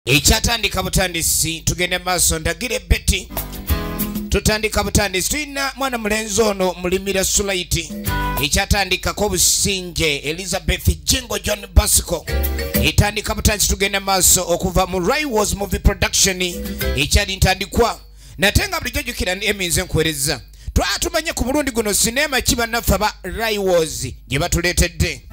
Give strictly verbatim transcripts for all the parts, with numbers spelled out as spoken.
Ekyatandika butandisi tugende maaso ndagire beti tutandika butandisi tulina mwana mulenzi ono mulimira Sulaiti ekyatandikako obusinge Elizabeth Jingo John Bosco etandika butandisi tugende maaso okuva mu Raiwas movie production ekyali ntandikwa natenga bulijjo jjukira eminze nkwereza twatumanye ku mulundi guno sinema kiba naffe aba Raiwas gye batuleetedde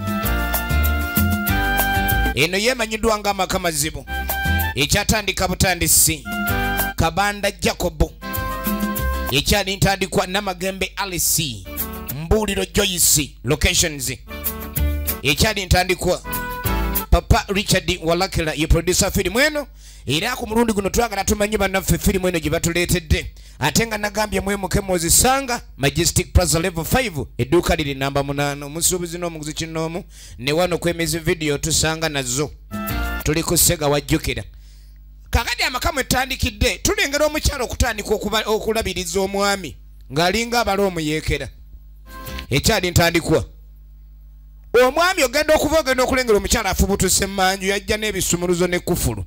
eno yemanyiddwa nga amaka mazibu ekyatandika butandisi Kabanda Jacobo ekyali ntandikwa Namagembe Alice Mbuliro Joyce locations ekyali ntandikwa Papa Richard Walakela ye producer film eno era ku mulundi guno twagala tumanyi bannaffe film eno gye batuleetedde ate nga nagambye mwemuke muzisanga Majestic Plaza level five edduuka liri namba munana omusuubuzi n'omuguzi kinoomu ne wano kwemezi video tusanga nazo tuli ku Sega wajjukira kakati amakamu etandikidde tulengera omukyalo okutandika okulabiriza omwami ng'alinga abala omuyeekera ekyali ntandikwa omwami ogenda okuva ogenda okulengera omukyalo afubutuse mmanju yajja n'ebisumuluzo n'ekufulu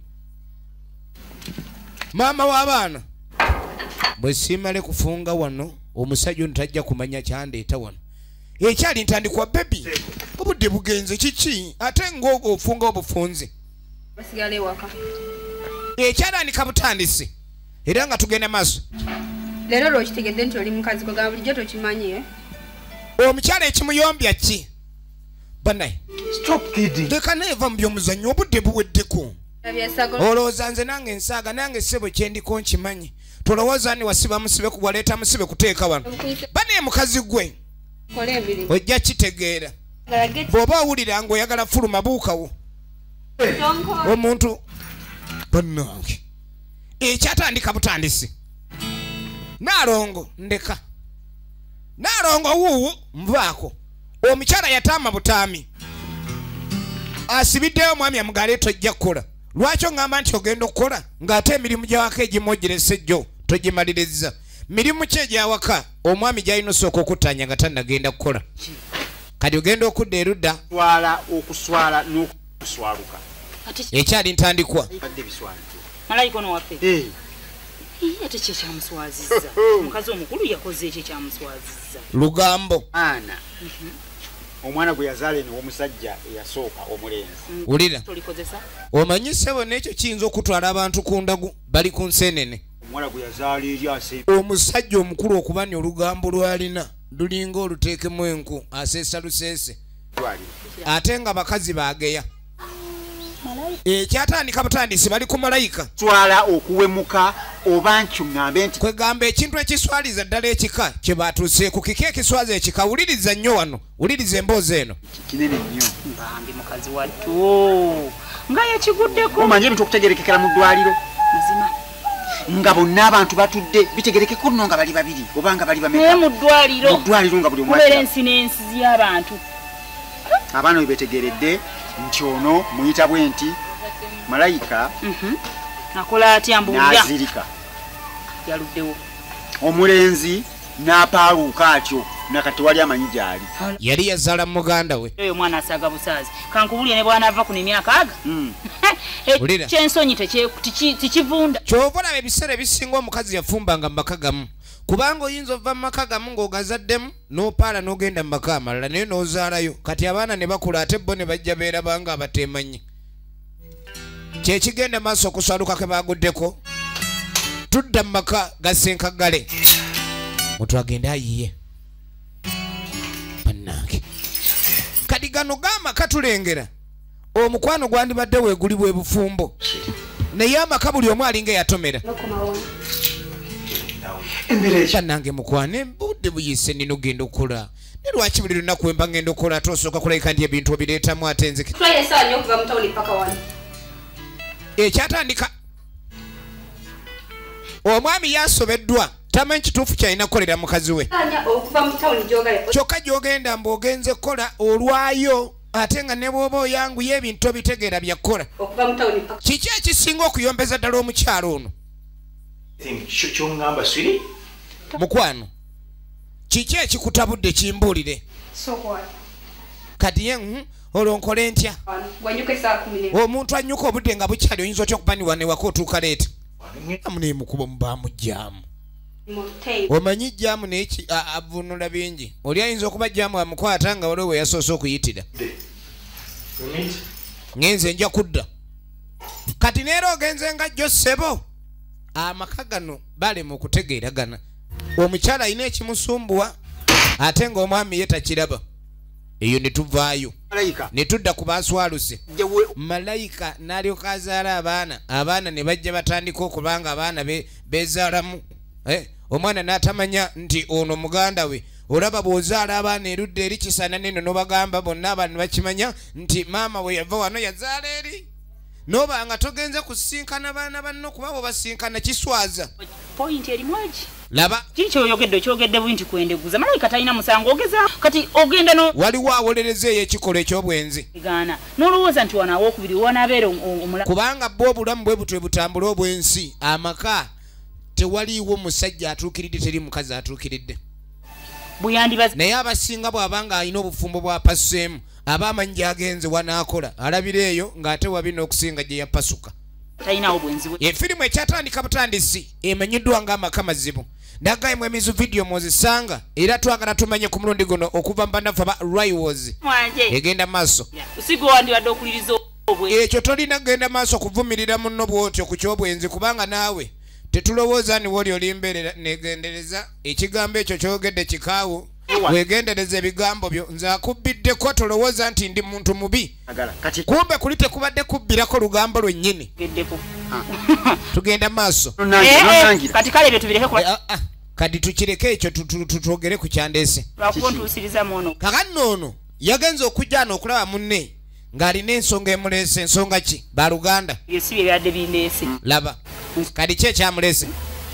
maama w'abaana bwe siimale kufunga wano omusajja ono tajja kumanya kyandeeta wano ekyali ntandikwa bebi obudde bugenze kiki ate ng'ofunga obufunze basigale waka ekyatandika butandisi era nga tugenda maaso leero lwokitegedde nti oli mukazi gwe ga bulijjo tokimanyi eh omukyala ekimuyombya ki banaye stop kidding leka neeva mu by'omuzannyo obudde buweddeko olowooza nze nange ensaaga nange ssebo kyendiko nkimanyi tolowooza ni wasiba musibe waleeta musibe kuteeka wano banaye mukazi gwe ojja kitegeera bw'oba owulira ng'oyagala fuluma buukawo omuntu bannange ekyatandika butandisi Naalongo ndeka Naalongo wuuwu nvaako omukyala yataama butaami asibiddeyo omwami amugale tojja kukola lwaki oŋŋamba nti ogenda okukola ng'ate emirimu gy'awaka egimwoggerese jjo togimaliriza mirimu ki egy'awaka omwami gy'alina osooka okuttanya nga tannagenda kukola kati ogenda okudda erudda swala okuswala n'okuswaluka ekyali ntandikwa malayika ono waffe eh ate kye kyamuswazizza omukazi omukulu yakoze ekyo kyamuswazizza lugambo ana omwana gwe yazaala eno w'omusajja eyasooka omulenzi wulira tolikozesa omanyisebo n'ekyo kiyinza okutwala abantu ku ndagu bali ku nseenene omwana gwe yazaala eri ase omusajja omukulu okubanya olugambo lwalina lulinga oluteekemu enku aseesa luseese ate nga bakazi bageya ekyatandika butandisi bali ku malayika swala okuwemuka oba nkyuŋŋambe nti kwegamba ekintu ekiswaliza ddala ekika kye baatuuseeku kiki ekiswaza ekika wuliriza nnyo wano wuliriza emboozi eno kinene nnyo bambi mukazi wattu nga yekiguddeko omanye ebintu okutegerekekera mu ddwaliro mazima nga bonna abantu batudde bitegerekeko nno nga bali babiri oba nga bali bameka naye mu ddwaliro mu ddwaliro nga buli omwera ensi n'ensi y'abantu abaana bwe betegeredde nti ono muyita bwe nti malayika akola atya mbuulira n'azirika yaluddewo omulenzi n'apaaluuka atyo nakati tewali amanyi gy'ali yali yazaala muganda we oyo omwana asaaga busaazi kankubulire ne bw'anaava kuno emyaka aga kyensonyi tikivunda kyova olaba ebiseera ebisinga omukazi yafumbanga mu maka gamu kubanga oyinza ova mu maka gamu ng'ogazaddemu n'opaala n'ogenda mu maka amalala naye n'ozaalayo kati abaana ne bakula ate bo ne bajja beerabanga abateemanyi kyekigenda maaso okuswaluka ke baguddeko tudda mu maka gasenkagale muntu agende ayiye bannange kati gano g'amaka tulengera omukwano gwandibadde weegulibwa ebufumbo naye amaka buli omu alinga eyatomera bannange mukwana embudde buyise nina ogenda okukola ne lwaki buli lunaku wemba ngenda okukola ate osooka kulabika ndi ebintu obireetamu ate nzike ekyatandika omwami yasobeddwa tamanyi kituufu kyalina kukolera mukazi we kyokka gy'ogenda mbw'ogenze kukola olwayo ate nga ne bw'oba oyanguye ebintu obitegeera byakkola kiki ekisinga okuyombeza ddala omukyalo ono mukwano kiki ekikutabudde kimbuulire kati ye olwo nkole ntya Wanyuka saa kumi n'emu. omuntu anyuka obudde nga bukyali oyinza otya okupaniwa ne waka otuuka leeta amuneemukuba mubaamu jaamu omanyi jaamu neki avunula bingi oli ayinza okuba jaamu amukwata nga waliwo we yasoose okuyitira ngenze nja kudda kati neera ogenze nga jjo ssebo amaka gano balema okutegeeragana omukyala alina ekimusumbuwa ate ng'omwami ye takiraba eyo ne tuvaayo ne tudda ku baaswaluse malayika n'alyoka azaala abaana abaana ne bajja batandika okubanga abaana beezaalamu omwana n'atamanya nti ono muganda we olaba bw'ozaala abaana erudda eri kisana neno n'obagamba bonna abantu bakimanya nti maama we yava wano yazaala eri noba nga togenze kusinkana baana banno kuba bw'obasinkana kiswaza point erimu egi laba kiki kyoyogedde kyogedde bwinti kwendeguza malayika talina musango ogeza kati ogenda no waliwo awolereza eyekikolwa eky'obwenzi gana n'olowooza nti wano awookubiri wanaabeera omula kubanga bwe obulamu bwe butwe butambula obwensi amaka tewaliiwo musajja atuukiridde teri mukazi atuukiridde bweyandibaza naye abasinga bw'abanga alina obufumbo bw'apasuseemu aba amanyi gy'agenze wanaakola alabira eyo ng'ate wabi n'okusinga gye yapasuka talinawo bwenzi bwe efirimu ekyatandika butandisi emanyiddwa ng'amaka mazibu ndagayimu emizu vidiyo mwozisanga era twagala tumanye ku mulundi guno okuva mu bannafu aba rivals egenda maaso usigo wandibadde okuliriza obwe ekyo tolina kgenda maaso okuvumirira munno bw'otyo ku ky'obwenzi kubanga naawe tetulowooza ni woli olimbeerera negendereza ekigambo ekyo kyogedde kikaawu wegendereza ebigambo byo nze akubbiddeko tolowooza nti ndi muntu mubi kumbe kuli tekubadde kubbirako lugambo lwennyini tugenda maaso kati kale ebyo tubireke kati tukireke ekyo tutwogere ku kyandeese kakati ono yagenza okujja ano okulaba munne ng'alina ensonga emuleese ensonga ki baluganda si bye byadde bindeese laba kati ki ekyamuleese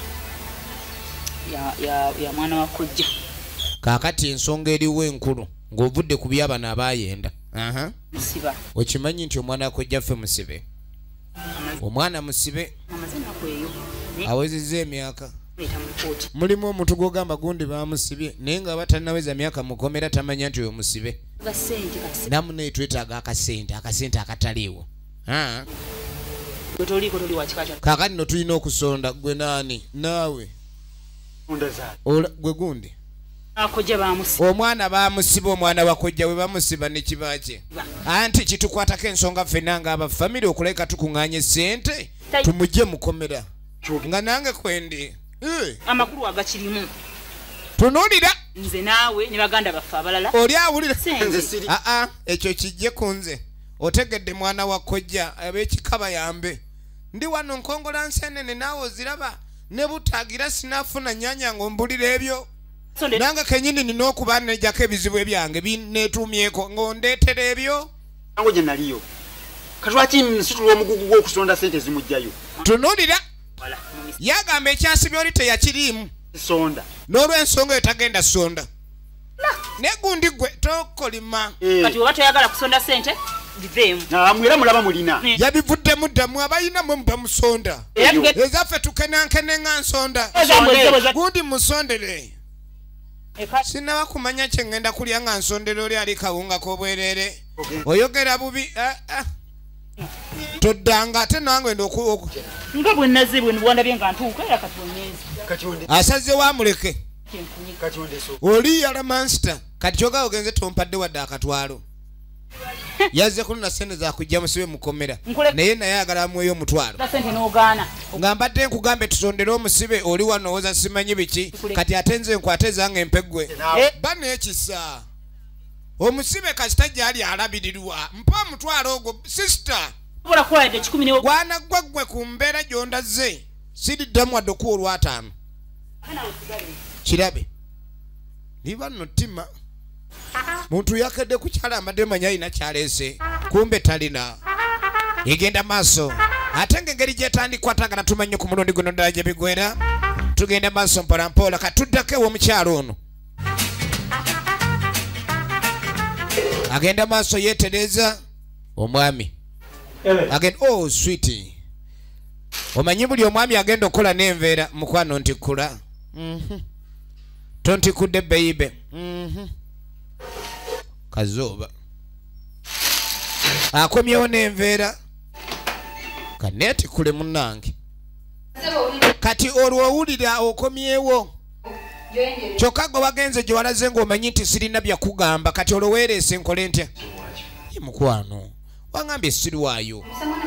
ya mwana wa kojja kaakati ensonga eriwo enkulu ng'ovudde ku byabano abayenda musiba okimanyi nti omwana akojjaffe musibe omwana musibe awezezza emyaka mulimu omuntu gw'ogamba gundi bamusibye naye nga batanaweza myaka mukomera tamanya nti oyo musibe namunaye twetaaga akasente akasente akataliiwo kaakati no tulina okusonda gwe naani naawe gwe gundi omwana bamusiba omwana wakojja we bamusiba ne kiba kye anti kitukwatako ensonga ffenna ng'abafamire okuleka tukuŋŋaanya essente tumugye mukomera nga nange kwendi amakulu agakirimu tunuulira nze naawe ne baganda baffe abalala oli awulira aa ekyo kijje ku nze otegedde mwana wa kojja ab'ekikaba yambe ndi wano nkongola nsenene naawe oziraba ne butaagira sinaafuna nnyanya ng'ombulira ebyo nange kenyini nina okuba nejjako ebizibu ebyange bineetuumyeko ng'ondeetera ebyo ango gye naliyo katwaki nsitula omugugu gw'okusonda sente zimugjayo tunuulira yagamba ekyasibya oli teyakiriimu sonda n'olw'ensonga eyo tagenda sonda ne gundi gwe tokolima kati oba toyagala kusonda sente biveemu mwera mulaba mulina yabivuddemu ddamu abayinamu bamusonda ezaffe tukenankene nga nsonda gundi musondere sinaba kumanya kye ngenda kulya nga nsondera oli ali kawunga k'obwerere oyogera bubi toddanga ate nange ndoku nga bwe nazibwe niwandabye nga ntuuka era kati onyeezi asaze wamuleke oli yala mansita kati kyoga ogenze tompadde wadde akatwalo yazze kunona sente zakujja musibe mukomera naye naye ayagala amweyo omutwalo nga mbadde nkugambe tusondere omusibe oli wano owoza simanyi biki kati ate nze nkwate zange empeggwe ba n'ekisa omusibe kasita gyali alabirirwa mpa omutwalo ogwo sisita gwana gwaggwe ku mbeera gyondazze siriddamu wadde okuwa olwataano kirabe niba nno ttima muntu yakedde ku kyala amadde manya alina kyaleese kumbe talina egenda maaso ate ng'engeri gyetandikwatagana tumanye ku mulundi guno ddala gye bigwera tugenda maaso mpolampola katuddako ew'omukyalo ono agenda maaso yeetereza omwami agenda oh sweet omanyi buli omwami agenda okukola n'enveera mukwano ntikkula tontikudde beyibe kazooba akomyewo n'enveera kaneti kule munnange kati olwo owulira okomyewo kyokka gwe wagenze gye walaze ng'omanyi nti sirina byakugamba kati olwo weereese nkole ntya ye mukwano wangambye sirwayo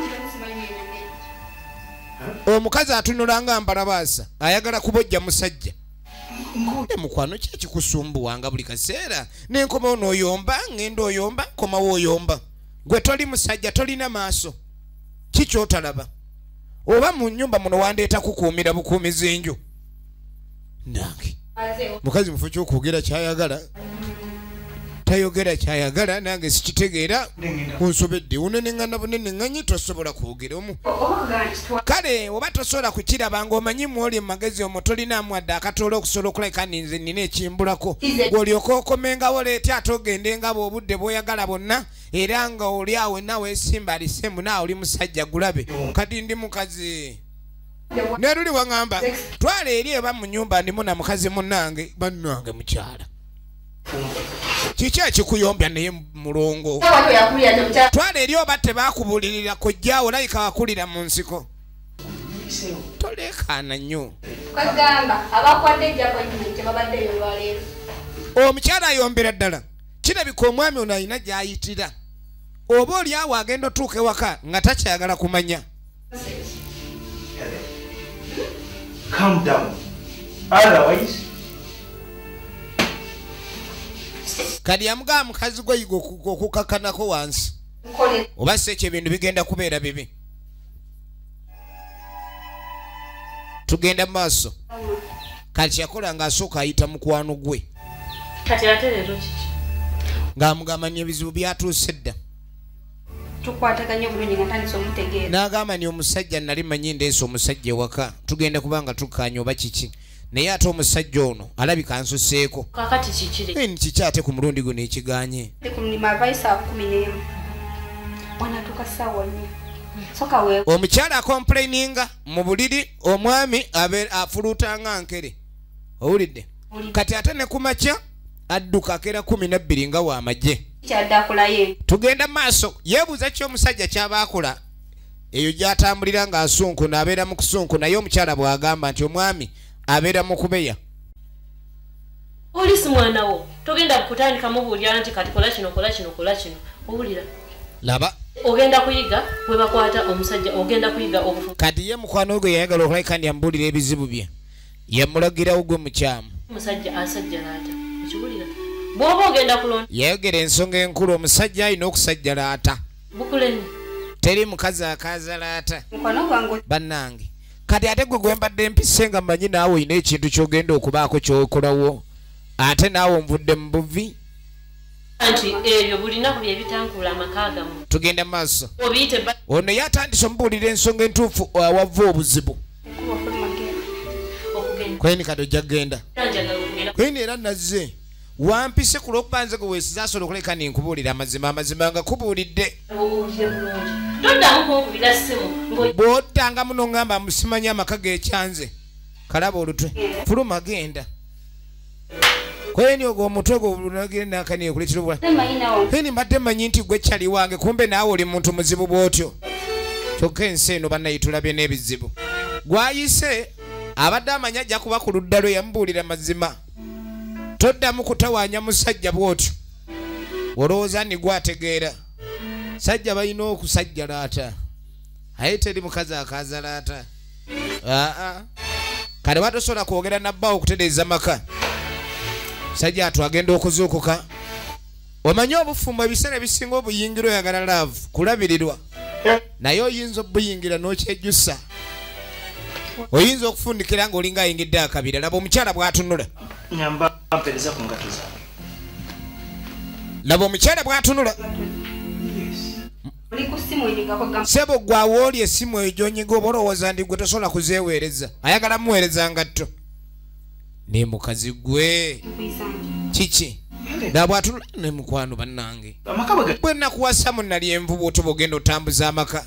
omukazi atunula nga mbalabaasa ayagala kubojja musajja e mukwano ki ekikusumbuwanga buli kaseera nenkomawo n'oyomba ngenda oyomba nkomawo oyomba gwe toli musajja tolina maaso ki kyotalaba oba mu nnyumba muno wandeeta kukuumira bukuumizi nju nange mukazi mufu kyokwogera kyayagala tayogera kyayagala nange sikitegeera kunsobedde uneneŋŋana buneneŋŋanyi tosobola kwogera omu kale oba tosobola kukiraba ng'omanyi mwoli mumagezi omwo tolinaamu adde akatoola okusobola okulabika ninze nina ekimbulako gw'olyoka okomengawo leeti ate ogendenga bw'obudde bw'oyagala bwonna era nga oli awo enna weesimba alisembu naawe oli musajja gulabe kati ndi mukazi ne luli waŋŋamba twala eri eba mu nnyumba ndimu na mukazi munnange bannange mukyala kiki ekikuyombya naye mulongo twala eri oba tebakubulirira kojjaawo olayika wakulira mu nsiko tolekaana nnyo omukyala ayombera ddala kirabika omwami ono alina gy'ayitira oba oli awo agenda otuuka ewaka nga takyagala kumanya Calm down. Otherwise, kadi yamugaa mukazi gwe yiga okukakanako wansi oba si ekyo ebintu bigenda kubeera bibi. Tugenda mu maaso kati yakola ng'asooka ayita mukwano gwe kati ate leero kiki ng'amugamba n'ebizibu byatuuse dda tukwataganya bulungi nga ntandise omutegeera n'agamba ni omusajja nali manyi ndeese omusajja ewaka tugenda kubanga tukkaanya oba kiki naye ate omusajja ono alabika ansuseeko kakati kikire ni kiki ate ku mulundi guno ekiganye omukyala akomplaininga mu buliri omwami afuluuta nga nkere owulidde kati ate ne kumakya adduka akera kumi nabbiri nga w'amagye tugenda maaso yeebuuza ki omusajja kyaba akola eyo gy'atambulira ng'asunkuna abeera mu kusunku naye omukyala bw'agamba nti omwami abeera mu kubeya oli si mwana wo togenda kutandika mubuulira nti kati kola kino kola kino kola kino owulira laba ogenda kuyiga bwe bakwata omusajja ogenda kuyiga obufu kati ye mukwano gwe yayagala okulabika ndi amubuulira ebizibu bye yamulagirawo gwe mukyamu omusajja asajjalaata ekiwulira bw'oba ogenda kulonda yayogera ensonga enkulu omusajja alina okusajjalaata bukuleni teri mukazi akaazalaata mukwano gwange bannange kati ate gwe gwe mbadde mpise nga mmanyi naawe olina ekintu ky'ogenda okubaako ky'okolawo ate naawe onvudde mu buvi anti ebyo bulinaku bye bitankula amaka gamu tugenda maaso obiyite ono yatandise omubuulira ensonga entuufu awava obuzibu kweni kati ojja kgenda kweni era nazze wampise ku lw'okuba nze gwe weesiza asobola okuleka ninkubuulira amazima amazima nga kubuulidde bw'ottanga muno ngamba musimanyi amaka g'ekyanze kalaba olutwe fuluma genda kweni ogwo omutwe gwo bulunagenda nakani okuletera obula kweni mbadde mmanyi nti gwe kyali wange kumbe naawe oli muntu muzibu bw'otyo kyokka ensi eno bannayitulabye n'ebizibu gwayise abadde amanyi ajja kuba ku ludda lwe yamubuulira mazima toddamu kutawaanya musajja bw'otyo olowooza ni gwategeera sajja balina okusajjalaata aye teri mukazi akaazalaata aa kale watosobola kwogera nabbaawo okutereeza maka sajja atu agenda okuzuukuka omanyi obufumbo ebiseera ebisinga obuyingira oyagala laavu kulabirirwa naye oyinza obuyingira n'okyejjusa oyinza okufundikira ng'olinga ayingidde akabira laba omukyala bw'atunula laba omukyala bw'atunula sebo gwawe oli essimu eyo gy'onyiga oba olowooza ndi gwe tosobola kuzeeweereza ayagala muweereza ngatto ne mukazi gwe kiki na bw'atunula ne mukwano bannange bwe nakuwasa mu nali envu bw'otoba ogenda otambuza amaka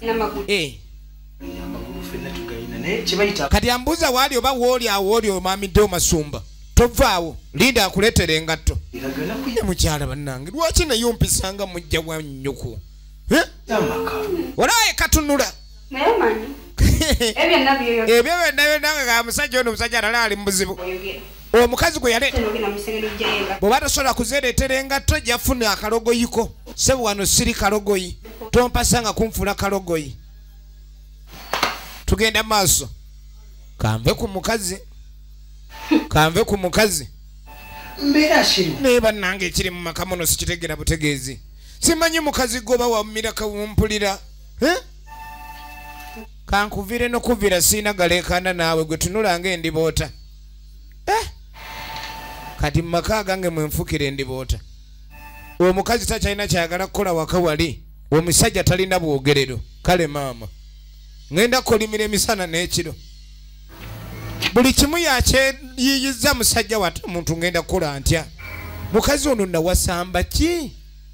kati ambuuza waali oba wooli awo oli omamiddewo masumba tovaawo linda akuleetera engatto ne mukyala bannange lwaki naye ompisanga mujja wa nnyuku Eh? Yamaka. Olaye katunula. Naye manyi. Ebyo nabyo yo. Ebyo nabyo nange ga musajja ono musajja alala ali mubuzibu. Omukazi gwe yale. Bw'oba tosobola kuzeereetera engatto jafuna akalogoyiko. Sebo wano siri kalogoyi. Tompasanga kunfula kalogoyi. Tugenda maaso. Kanve ku mukazi. Kanve ku mukazi. Mbeera shiri. Neba nange ekiri mu maka muno sikitegera butegeezi. Simanyi mukazi goba wamira kawumpulira. Eh? Kankuvire no kuvira sina galekana naawe gwe tunulanga endiboota. Eh? Kati maka gange mwenfukire endiboota. Omukazi takyalina kyayagala kukola waka wali. Omusajja talina bwogerero. Kale maama. Ngenda kolimira emisana n'ekiro. Buli kimu yakyeyiyiza musajja wate omuntu ngenda kukola ntya. Mukazi ono nawasamba ki?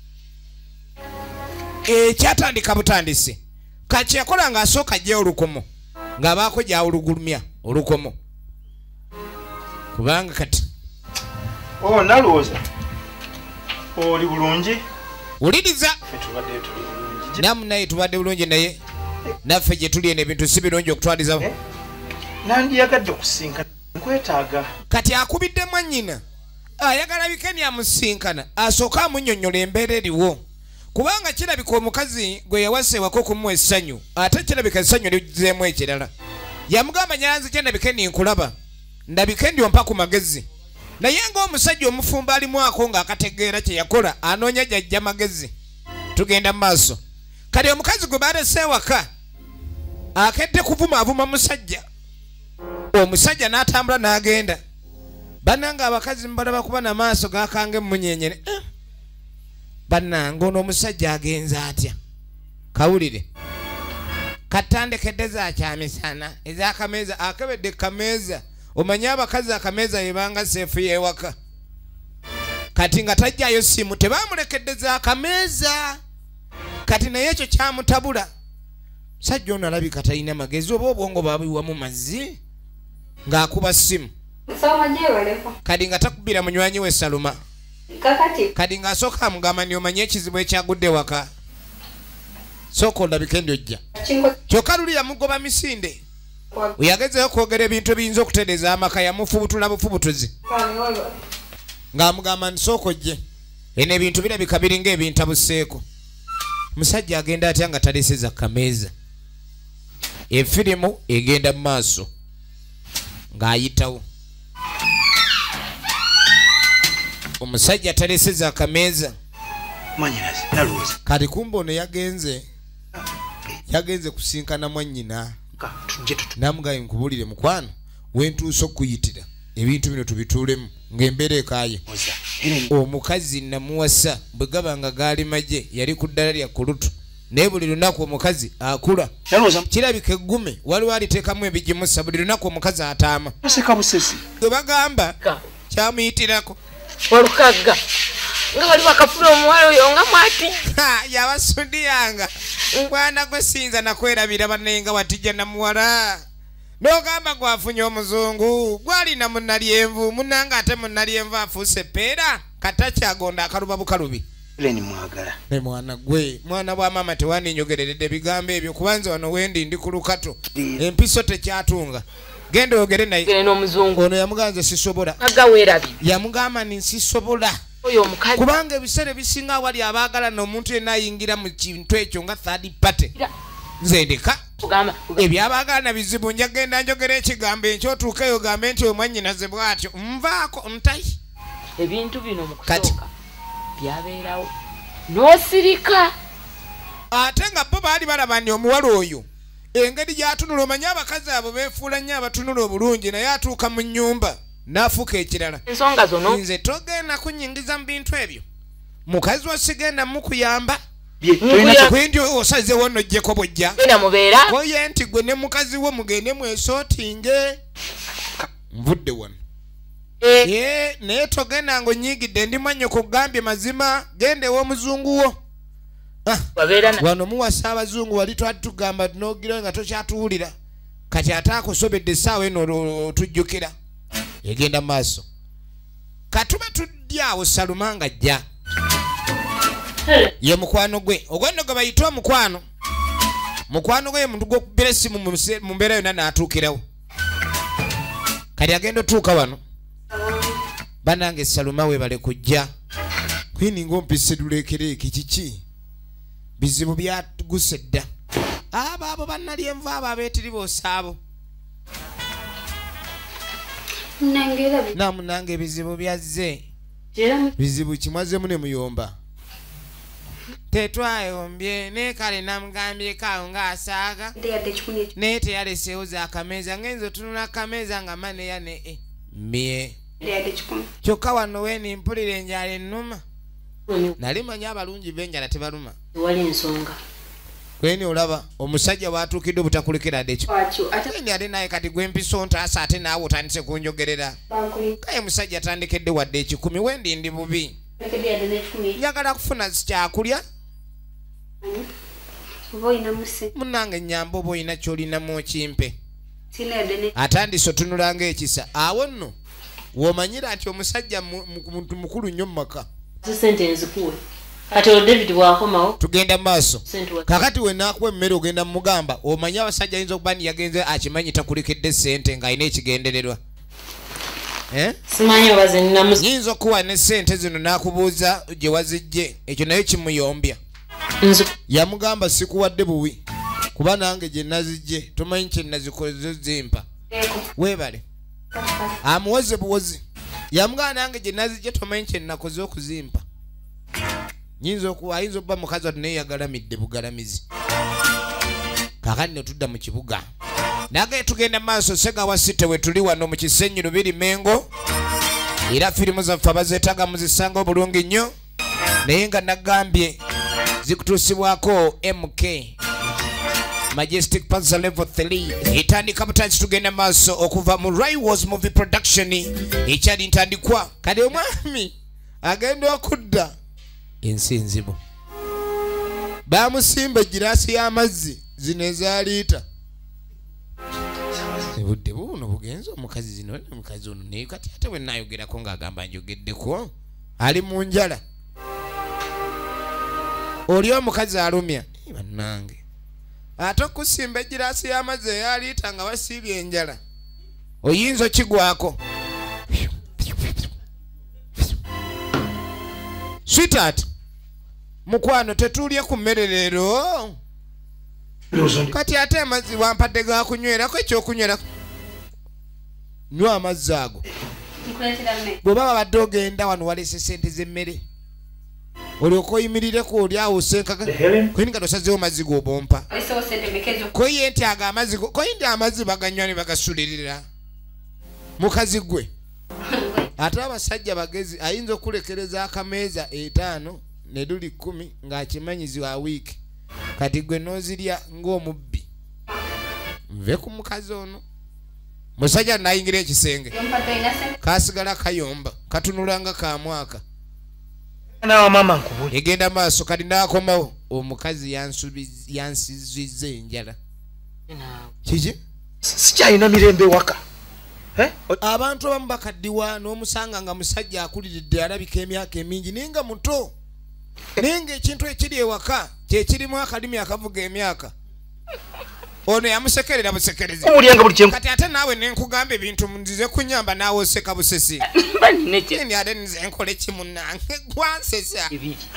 Ekyatandika butandisi. Kati yakola nga asooka ajja olukomo. Ng'abaako gyawulugulumya olukomo. Kubanga kati. Oh, nalowooza. Oli bulungi. Wuliriza. Tubadde tuli bulungi. Namu naye tubadde bulungi naye. Naffe gye tuli eno ebintu si birungi okutwaliza. Eh? Nandiyagadde okusinkana. Nkwetaaga. Kati akubidde mwannyina. Ayagala bikeni amusinkana. Asooka amunnyonnyola embeera eriwo. Kubanga kirabika omukazi gwe yawase wako kumuwa essanyu. Ate kirabika essanyu lizeemu ekirala. Yamugamba nyanzija ndabike ninkulaba. Ndabike ndi ompa ku magezi. Naye ng'omusajja omufumba alimu ako ng'akategeera kye yakola anoonya jjajja magezi. Tugenda mu maaso. Kati omukazi gwe baalese ewaka akedde kuvuma avuma musajja. Omusajja n'atambula n'agenda. Bannange abakazi mbalaba kuba na maaso gakange munyenyere. Eh. Bannange ono omusajja agenze atya. Kawulire. Katandekedde za kyamisana ez'akameeza akebedde kameeza. Omanyi abakazi akameeza yebanga seefu y'ewaka. Kati nga tajjayo simu tebamulekedde za akameeza. Kati naye ekyo kyamutabula. Musajja ono alabika talina magezi oba obwongo babiwamu mazzi ng'akuba simu. Kadi nga takubira munywanyi we Saluma. Kakati. Kadi nga asooka amugamba nti omanyi ekizibu ekyagudde waka. Sooka olabike ndi ojja. Kyokka luli yamugoba misinde. Uyagezeyo kwogera ebintu ebiyinza okutereeza amaka yamufubutula bufubutuzi. Ng'amugamba nti sooka ojje. Eno ebintu birabika biringa ebintabuseeko. Musajja agenda atya nga taleeseza kameeza. Efirimu egenda mu maaso ng'ayitawo. Omusajja taleeseza akameeza. Mwanyinazi nalowooza. Kati kumbe ono yagenze. Yagenze kusinkana mwannyina. Tujje tutu. Namugaye nkubulire mukwano wentuusa okuyitira ebintu bino tubituulemu ng'embeera ekaaye. Omukazi namuwasa bwe gaba nga gaali magye yali ku ddala lya kulutu. Naye buli lunaku omukazi akula. Kirabika eggume waliwo aliteekamu ebigimusa buli lunaku omukazi ataama. Aseka busesi. Gwe bagamba kyamuyitirako. Olukagga nga wali wakafuna omuwala oyo nga mwati. Yabasundiyanga mwana gwe sinza nakwerabira banenga watijja namuwala. N'ogamba gwafunye omuzungu gwalina munnalyenvu munnanga ate munnalyenvu afuuse peera katakyagonda akaluba bukalubi. Leni mwagala. Ne mwana gwe mwana bwa mama tewaninyogereredde ebigambo ebyo kubanza wano wendi ndi ku lukato. Empiso tekyatunga. Genda ogere naye. Gende n'omuzungu. Ono yamuganze sisobola. Aga weerabye. Yamugamba ni sisobola. Oyo omukazi. Kubanga ebiseera ebisinga awali abaagala n'omuntu yenna ayingira mu kintu ekyo nga third party. Nze ndeka. Kugamba. Ebyabaagala bizibu njagenda njogera ekigambo ekyo otuukeyo ogambe nti omwannyinaze bw'atyo. Nvaako ntayi. Ebintu bino mu kusooka byabeerawo. N'osirika. Ate nga bo baali balaba nti omuwala oyo engeri gy'atunula omanyi abakazi abo beefuula nnyo abatunula obulungi naye atuuka mu nnyumba n'afuuka ekirala. Ensonga zono. Nze togenda kunnyingiza mu bintu ebyo. Mukazi wo sigenda mukuyamba. Kwendi osazeewo n'oggyeko bw'ojja. Genda mubeera. Oye nti gwe ne mukazi wo mugende mwesootinge. Nvudde wano. Ye naye togenda ng'onyiigidde ndi mwanyo kugambye mazima genda ew'omuzungu wo. Wano muwasa abazungu wali twali tugamba n'ogira nga tokyatuwulira. Kati ate akusobedde essaawa eno otujjukira. Egenda maaso. Katuba tudyawo Saluma ng'ajja. ye mukwano gwe ogwendo gwe bayitwa mukwano mukwano gwe muntu gokubira essimu mu mbeera yonna n'atuukirawo kati agenda otuuka wano banange Saluma webale kujja kwini ngompise dulekereki kiki bizibu byatuguse dda abo abo bannalyenva abo abeetiri boosaabo namunange ebizibu byazze bizibu kimwazemu ne muyomba tetwayombye ne kale namugambyeko awo ng'asaaga naye teyaleseewo za kameeza ngenza otunula kameeza nga maneya ne e mye kyokka wano weeni mpulira enjala ennuma nali manyi abalungi b'enjala tebaluma wali ensonga kweni olaba omusajja watuukidde obutakulekera dde ekyo kweni ate naye kati gwempiso ntaasa ate naawe otandise kunjogerera kaye musajja atandikedde wadde ekikumi wendi ndi bubi njagala kufuna kyakulya munange nyamba oba olina kyolinamu okimpe atandise otunulanga ekisa awo nno womanyira nti omusajja muntu mukulu nnyo mu maka kati o David bwakomawo tugenda maaso kakati we naakuwa emmere ogenda mugamba omanyi abasajja ayinza okuba ni yagenze akimanyi takulekedde ssente ng'alina ekigendererwa simanyi obaze ninamuzi yinza okuwa ne ssente zino n'akubuuza gye wazijje ekyo naye kimuyombya yamugamba sikuwadde buwi kuba nange gye nazijje tomanyi kye nazikoze zimpa weebale amuwoze buwozi yamugamba nange gye nazijje tomanyi kye nakoze okuzimpa nyinza okuba ayinza okuba mukazi watu naye yagalamidde bugalamizi kakati ne tudda mu kibuga nage tugenda maaso Segawa City we tuli wano mu Kisenyi Lubiri Mengo era firimu zaffe abazeetaga muzisanga obulungi nnyo naye nga nagambye zikutuusibwako M K Majestic Panza Level three etandika butansi tugenda maaso okuva mu Rivals Movie Production ekyali ntandikwa kati omwami agenda okudda ensinzibo bamusimba girasi y'amazzi zino ezaliita budde buno bugenza omukazi zino ne mukazi ono naye kati ate we naayogerako ng'agamba njogeddeko ali mu njala oli omukazi alumya bannange ate okusimba egirasi y'amazzi eyaliita nga basiibye enjala oyinza okigwako sweetheart mukwano tetulye ku mmere leero kati ate amazzi wampadde ga kunywerako ekyokunywerako nywa amazzi ago bw'oba babadde ogenda wano walese sente z'emmere olyoka oyimirireko oli awo osenkaga koyi nga tosazeewo mazzi g'obompa koyi nti ago amazzi koyi nti amazzi baganywa ne bagasulirira mukazi gwe ate abasajja bagezi ayinza okulekereza akameeza etaano ne luli kkumi ng'akimanyizi wa wiiki kati gwe n'ozirya ng'omubbi nve ku mukazi ono musajja nayingira ekisenge kasigala kayomba katunulanga ka mwaka nawa mama nkubuli egenda maaso kati naakomawo omukazi yansizizza enjala kiki sikyalina mirembe waka abantu abamu bakaddiwa n'omusanga nga musajja akuliridde alabika emyaka emingi naye nga muto naye ng'ekintu ekiri ewaka kyekirimu akalimi akavuga emyaka ono yamusekerera busekerezi kati ate naawe nenkugamba ebintu nzize kunyamba naawe oseka busesi ni ate nze nkole kimu nange gwansesa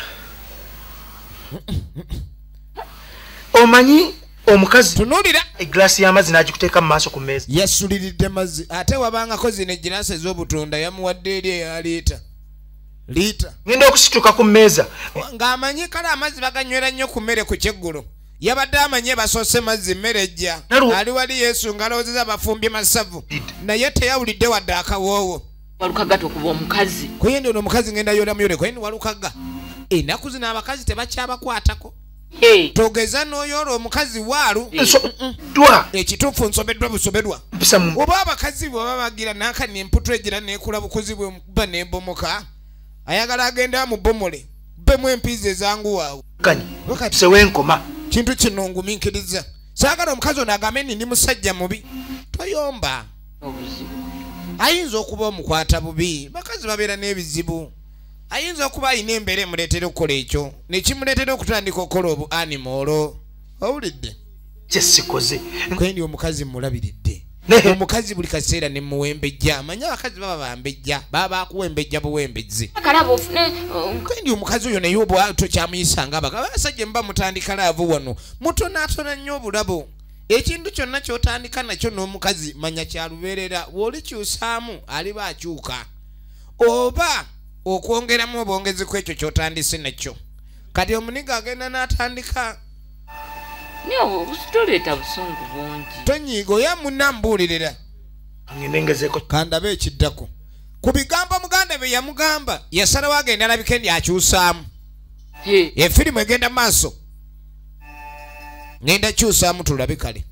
omanyi omukazi tunulira eglasi y'amazzi n'agikuteeka mu maaso ku mmeeza yasuliridde mazzi ate wabangako zino egirasi ez'obutunda yamuwadde eri eya liita liita ngenda okusituka ku mmeeza ng'amanyi kale amazzi baganywera nnyo ku mmere ku kyeggulo yabadde amanyi basoose mazzi mmere ejja ali wali yesu ng'alowoozeza bafumbye masavu naye teyawulidde wadde akawoowo walukagga okuba omukazi kuye ndi ono omukazi ngenda yolamuyole kuye ndi walukagga ennaku zino abakazi tebakyabakwatako togeza n'oyoola omukazi waalu ekituufu nsobeddwa busoberwa oba abakazi bweba bagira naakani emputu egira neekula bukozi bwemukuba neebomoka ayagala agenda mubomole bemu empizi ezangu waawe sewenkoma kintu kino ngumiikiriza saagala omukazi ono agambe nti ndi musajja mubi toyomba ayinza okuba omukwata bubi bakazi babeera n'ebizibu ayinza okuba ayina embeera emuleetera okukola ekyo nekimuleetera okutandika okukola obu animolo owulidde kyesikoze kwendi omukazi mulabiridde omukazi buli kaseera ne muwembejja amanya abakazi baba bambejja baba bakuwembejja buwembezzi kwendi omukazi oyo naye obwa tokyamuyisanga abasajja muba mutandika laavu wano mutonaatona nnyo obulabo ekintu kyonna kyotandika nakyo n'omukazi manya kyalubeerera bw'olikyusaamu aliba akyuka oba okwongeramu obwongezi ku ekyo kyotandise nakyo kati omuniga agenda n'atandika niyo bustoleeta busungu bungi tonyiiga oya munnambuulirira ngendengezeko kandabe ekiddako ku bigambo muganda bye yamugamba yasalawo agenda alabika endi akyusaamu efirimu egenda maaso ngenda kyusaamu tulabe kale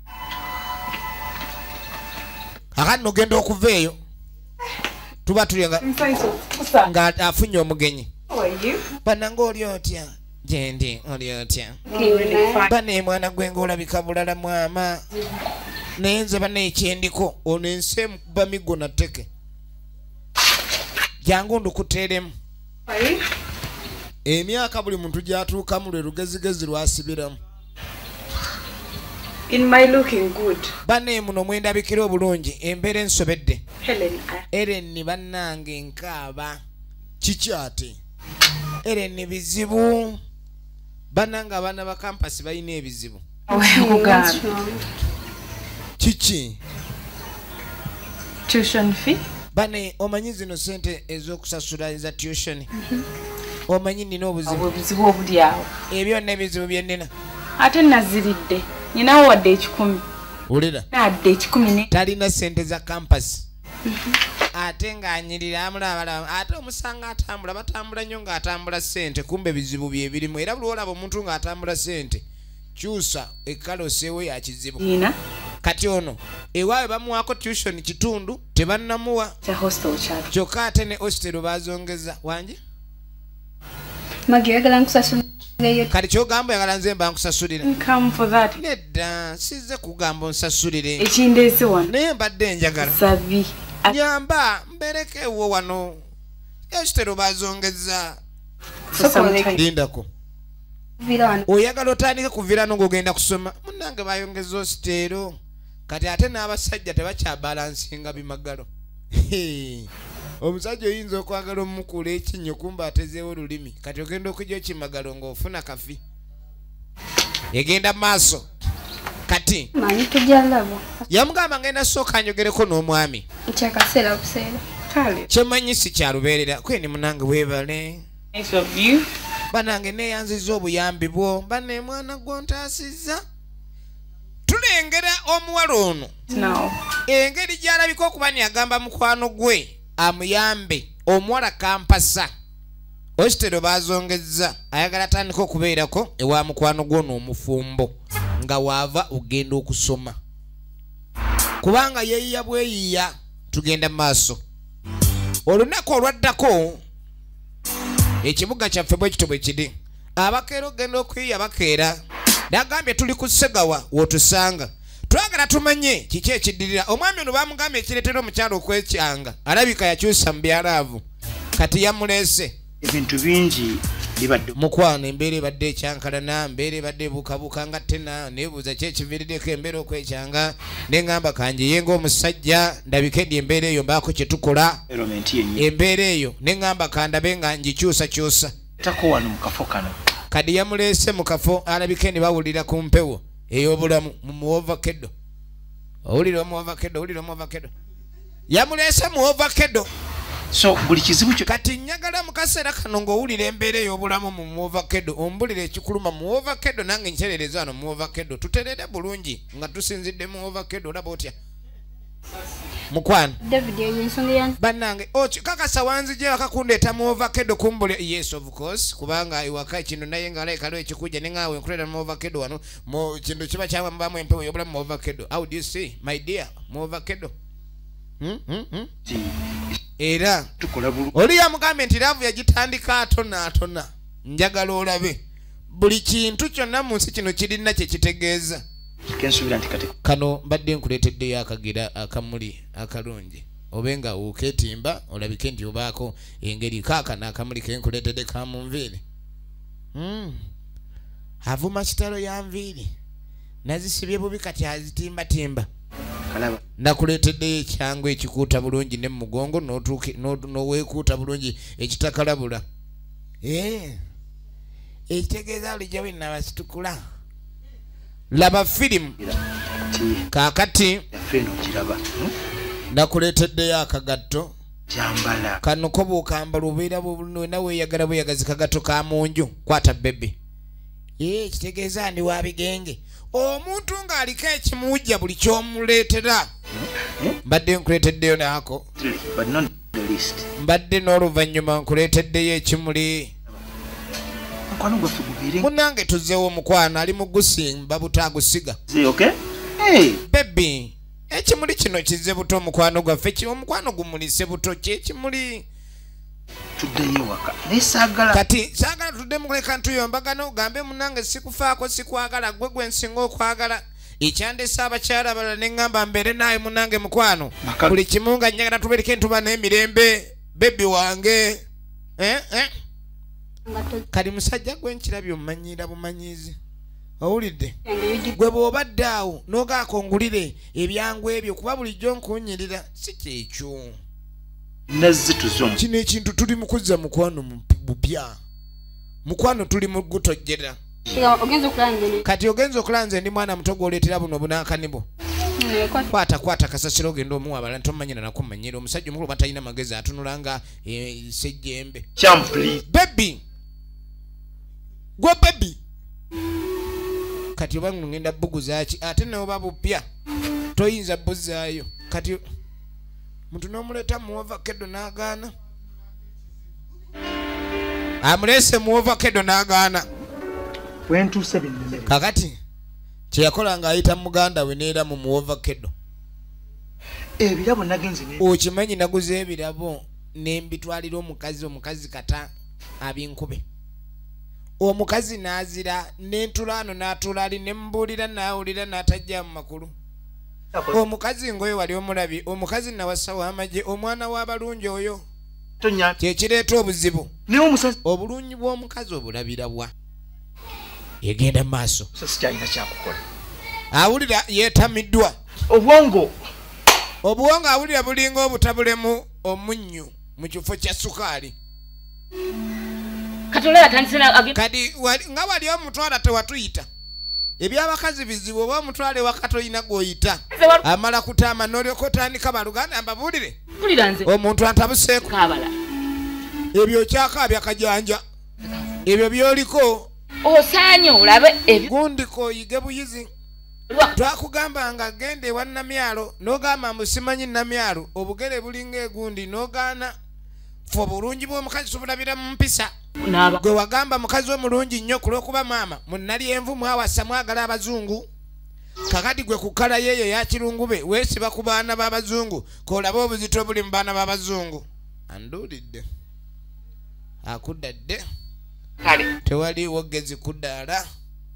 akati nogenda okuva eyo tuba tuli nga afunye omugenyi bananga oli otya gyendi oli otya bane mwana gwenga olabika bulala mwama naye nze bane ekyendiko ono ensi emukuba migo nateke jangu ndukuteeremu emyaka buli muntu gyatuukamu lwe lugezigezi lwasibiramu In my looking good. Bane muno mwendabikira obulungi embeera ensobedde. Helen. Eren bannange nkaaba. Kikyate. Eren bizibu. Bannanga abaana ba campus bayina ebizibu. Kiki? Tuition fee. Bane omanyi zino sente ez'okusasula za tuition. Omanyi nina obuzibu. Obuzibu obuli awo. Ebyo n'ebizibu bye nnina. Ate naziridde. Nina wadde ekikumi. Ulira. Nadde ekikumi ne. Talina sente za campus. Ate ng'anyirira amulaba ate omusanga atambula batambula nnyo ng'atambula sente kumbe bizibu bye birimu era buli olaba omuntu ng'atambula sente kyusa ekkaloseewe ya kizibu. Nina. Kati ono ewaawe bamuwaako tuition kitundu tebannamuwa. Kya hostel charge. Kyokka ate ne hostel bazongeza wangi. Magi yagala nkusasula. Kati kyogamba yagala nze mba nkusasulira. Come for that. Nedda sizze kugamba onsasulire. Ekindeese wano. Naye mbadde njagala. Sabi. Nyamba mberekewo wano. Hostel bazongeza. Lindako. Virano. Oyagala otandike ku virano ng'ogenda kusoma. Munnange bayongeza hostel. Kati ate n'abasajja tebakyabalansinga bimagalo. Omusajja oyinza okwagala omukula ekinyo kumba atezeewo olulimi kati ogenda okujja ekimagalo ng'ofuna kafi egenda maaso kati manyi tujalabo yamugamba ngenda sooka anyogereko n'omwami kyakaseera buseera kale kyemanyi si kyalubeerera kweni munange weebale banange neeyanziza obuyambi bwo bane mwana gw'ontaasizza tulengera omuwala ono engeri gy'alabika okuba niyagamba mukwano gwe amuyambe omuwala kampasa hostel bazongeza ayagala atandika okubeerako ewa mukwano gwono omufumbo nga waava ogenda okusoma kubanga yeeyiya bweyiya tugenda maaso olunaku olwaddako ekibuga kyaffe bwe kito bwe kiri abakeera ogenda okuyiya bakeera nagambye tuli ku Ssegawa wotusanga twagala tumanye kiki ekiddirira omwami ono bamugambye ekireetera omukyalo okwekyanga alabika yakyusa mu byalaavu kati yamuleese ebintu bingi bibadde mukwano embeera ebadde ekyankalana mbeera ebadde ebuukabuuka nga ttena neebuuza ki ekiviiriddeko embeera okwekyanga neŋŋamba kanjeye ng'omusajja ndabika edi embeera eyo mbaako kye tukola embeera eyo neŋŋamba kandabe nga ngikyusakyusa tako wano mu kafo kano kadi yamuleese mu kafo alabika endi bawulira ku mpewo ey'obulamu mu ovakedo owulira omu ovakedo owulira omu ovakedo yamuleese mu ovakedo so buli kizibu kyo kati njagala mu kaseera kano ng'owulira embeera ey'obulamu mu ovakedo ombulira ekikuluma mu ovakedo nange nkyerereza wano mu ovakedo tuterere bulungi nga tusinzidde mu ovakedo olaba otya mukwano David yensonga yanze bannange oki kakasa wanzije wakakundeeta mu ovakedo kumbulya yes of course kubanga iwaka ekintu naye nga alaikalo ekikujja neŋaawe nkulera mu ovakedo wano mu kintu kiba kyambamu empewo y'obulamu mu ovakedo how do you see my dear mu ovakedo hmm? hmm? hmm? era oli yamugambye nti laavu yagitandika atona atona njagala olabe buli kintu kyonna mu nsi kino kirina kye kitegeeza kano mbadde nkuleeteddeyo akagira akamuli akalungi obenga uketimba olabike nti obaako engeri kaaka n'akamuli kenkuleetedde ka mu nviiri. Mm. Avuma kitalo ya nviiri nazisibye bubi kati azitimbatimba. Kalaba. Nakuleeteddeyo ekyangu ekikuuta bulungi ne mu mugongo n'oweekuuta bulungi ekitakalabula. Eh. Ekitegeeza olijja bwe nabasitukula. Laba firimu. Kaakati nakuleeteddeyo akagatto. Jambala. Kano ko bw'okambala obeera bwena weeyagala bweyagazi kagato ka mu nju. Kwata bebe. Eh, kitegeeza ndi wa bigenge. Omuntu ng'aliko ekimujja buli ky'omuleetera. Mbadde nkuleeteddeyo naako. But not the least. Mbadde n'oluvannyuma nkuleeteddeyo ekimuli. Mukwano gwaffe gubire. Munnange tuzzeewo omukwano ali mu gusimba butaagusiga. Is okay? Hey. Baby, ekimuli kino kizze buto omukwano gwaffe ki omukwano gumulise buto ki ekimuli. Tuddeyo waka. Nesaagala. Kati saagala tudde mukuleka ntuyombagana ogambe munnange sikufaako sikwagala gwe gwe nsinga okwagala. Ekyandese abakyala abalala ne ŋŋamba mbeere naawe munnange mukwano. Buli kimu nga njagala tubeereke ntuba n'emirembe. Bebi wange. Eh, eh. Kali musajja gwe nkirabye omumanyira bumanyizi. Owulidde? Gwe bw'obadde awo n'ogaakongulire ebyangu ebyo kuba bulijjo nkunyirira si kyekyo. Nazze tuzomu. Kino ekintu tuli mu kuzza mukwano mupya. Mukwano tuli mu gutojjera. Ogenza okulanga ne. Kati ogenza okulanga ndi mwana muto gw'oleetera buno bunaakanibo. Kwata kwata kasasiro ogenda omuwa abala ntomanyira nakumanyira omusajja omukulu batalina magezi atunulanga sejjembe. Champli. Baby. Gwe baby. Kati oba ngenda buguzaaki ate n'oba bupya toyinza buzaayo. Kati muntu n'omuleeta mu ovacado n'agaana. Amuleese mu ovacado n'agaana. Wentuuse binnemere. Kakati kyeyakola ng'ayita muganda we neera mu mu ovacado. Ebirabo nagenze ne. Okimanyi naguze ebirabo ne mbitwalira omukazi omukazi kata abinkube. Omukazi n'azira n'entulaano n'atuula ali ne mbuulira n'awulira n'atajja mu makulu. Omukazi ngoyo wali omulabi omukazi nawasa w'amagye omwana w'abalungi oyo. Tonya. Kyekireeta obuzibu. Ne omusazi. Obulungi bw'omukazi obulabira bwa. Yegenda maaso. Sasi kyalina kyakukola. Awulira yeetamiddwa. Obwongo. Obuwongo awulira bulinga obutabulemu omunnyu mu kifo kya sukaali. Katolera tanisena agi. Kadi nga wali omutwala tewatuyita. Ebyabakazi bizibu oba omutwale wakatoyina gw'oyita. Amala kutaama n'olyoko otandika baluganda mbabuulire. Mpulira nze. Omuntu antabuseeko. Kaabala. Ebyo kyakaabya kajanja. Ebyo byoliko. Osaanye olabe ebyo. Gundi koyige buyizi. Twakugamba nga gende ewa Namyalo n'ogamba mbu simanyi Namyalo obugere bulinga egundi n'ogaana. Fe obulungi bw'omukazi tubulabira mu mpisa. Gwe wagamba mukazi omulungi nnyo kulw'okuba maama munnali envu mwawasa mwagala abazungu. Kakati gwe ku kkala yeeyo ya kirungube weesiba ku baana b'abazungu k'olaba obuzito buli mu baana b'abazungu. Anduulidde. Akudda dde. Tewaliiwo ggezi kuddaala.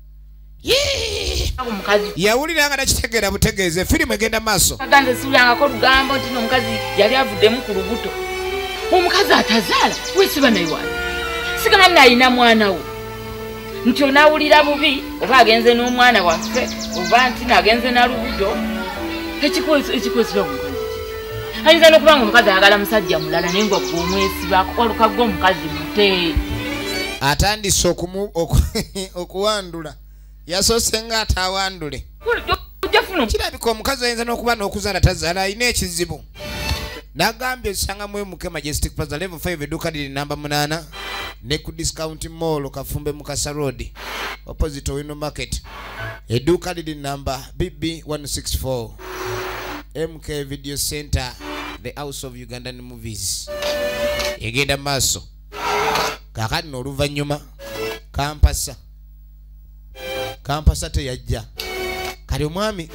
Yawulira nga takitegeera butegeeze firimu egenda maaso. Aganze siwulangako lugambo nti n'omukazi yali avuddemu ku lubuto. Omukazi atazaala weesiba naye wali. Sigamba nalina mwana wo. Nti onaawulira bubi oba agenze n'omwana waffe oba nti nagenze na lubuto. Ekikwesiba omukazi. Ayinza n'okuba nga omukazi ayagala musajja mulala naye nga gw'omwesiba akukwaluka gw'omukazi mute. Atandise okuwandula. Yasoose nga atawandule. Kirabika omukazi ayinza n'okuba n'okuzaala tazaala alina ekizibu. Nagambye osanga mwemuke Majestic Plaza level five edduuka liri namba munaana ne ku Discount Mall Kafumbe Mukasa Road opposite Owino Market. Edduuka liri namba B B one six four M K Video Center, the House of Ugandan Movies. Egenda maaso. Kakati n'oluvannyuma kampasa. Kampasa teyajja. Kali omwami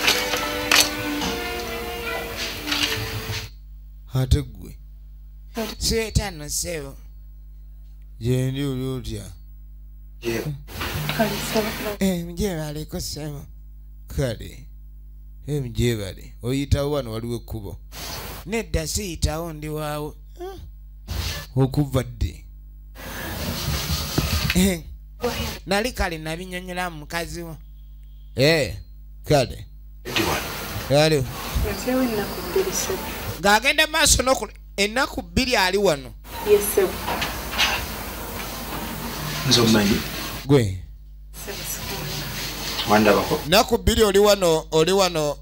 ate gwe seetano sebo gyendi oli otya mujebaleko sebo kale mujeebale oyitawo wano waliwo ekkubo nedda siyitawo ndi waawo okuva dde nali kale nabinyonyola mu mukazi wo ee kale kale ng'agenda maaso n'okula ennaku bbiri ali wano nze omanyi gwe wandabako nnaku bbiri oli wano oli wano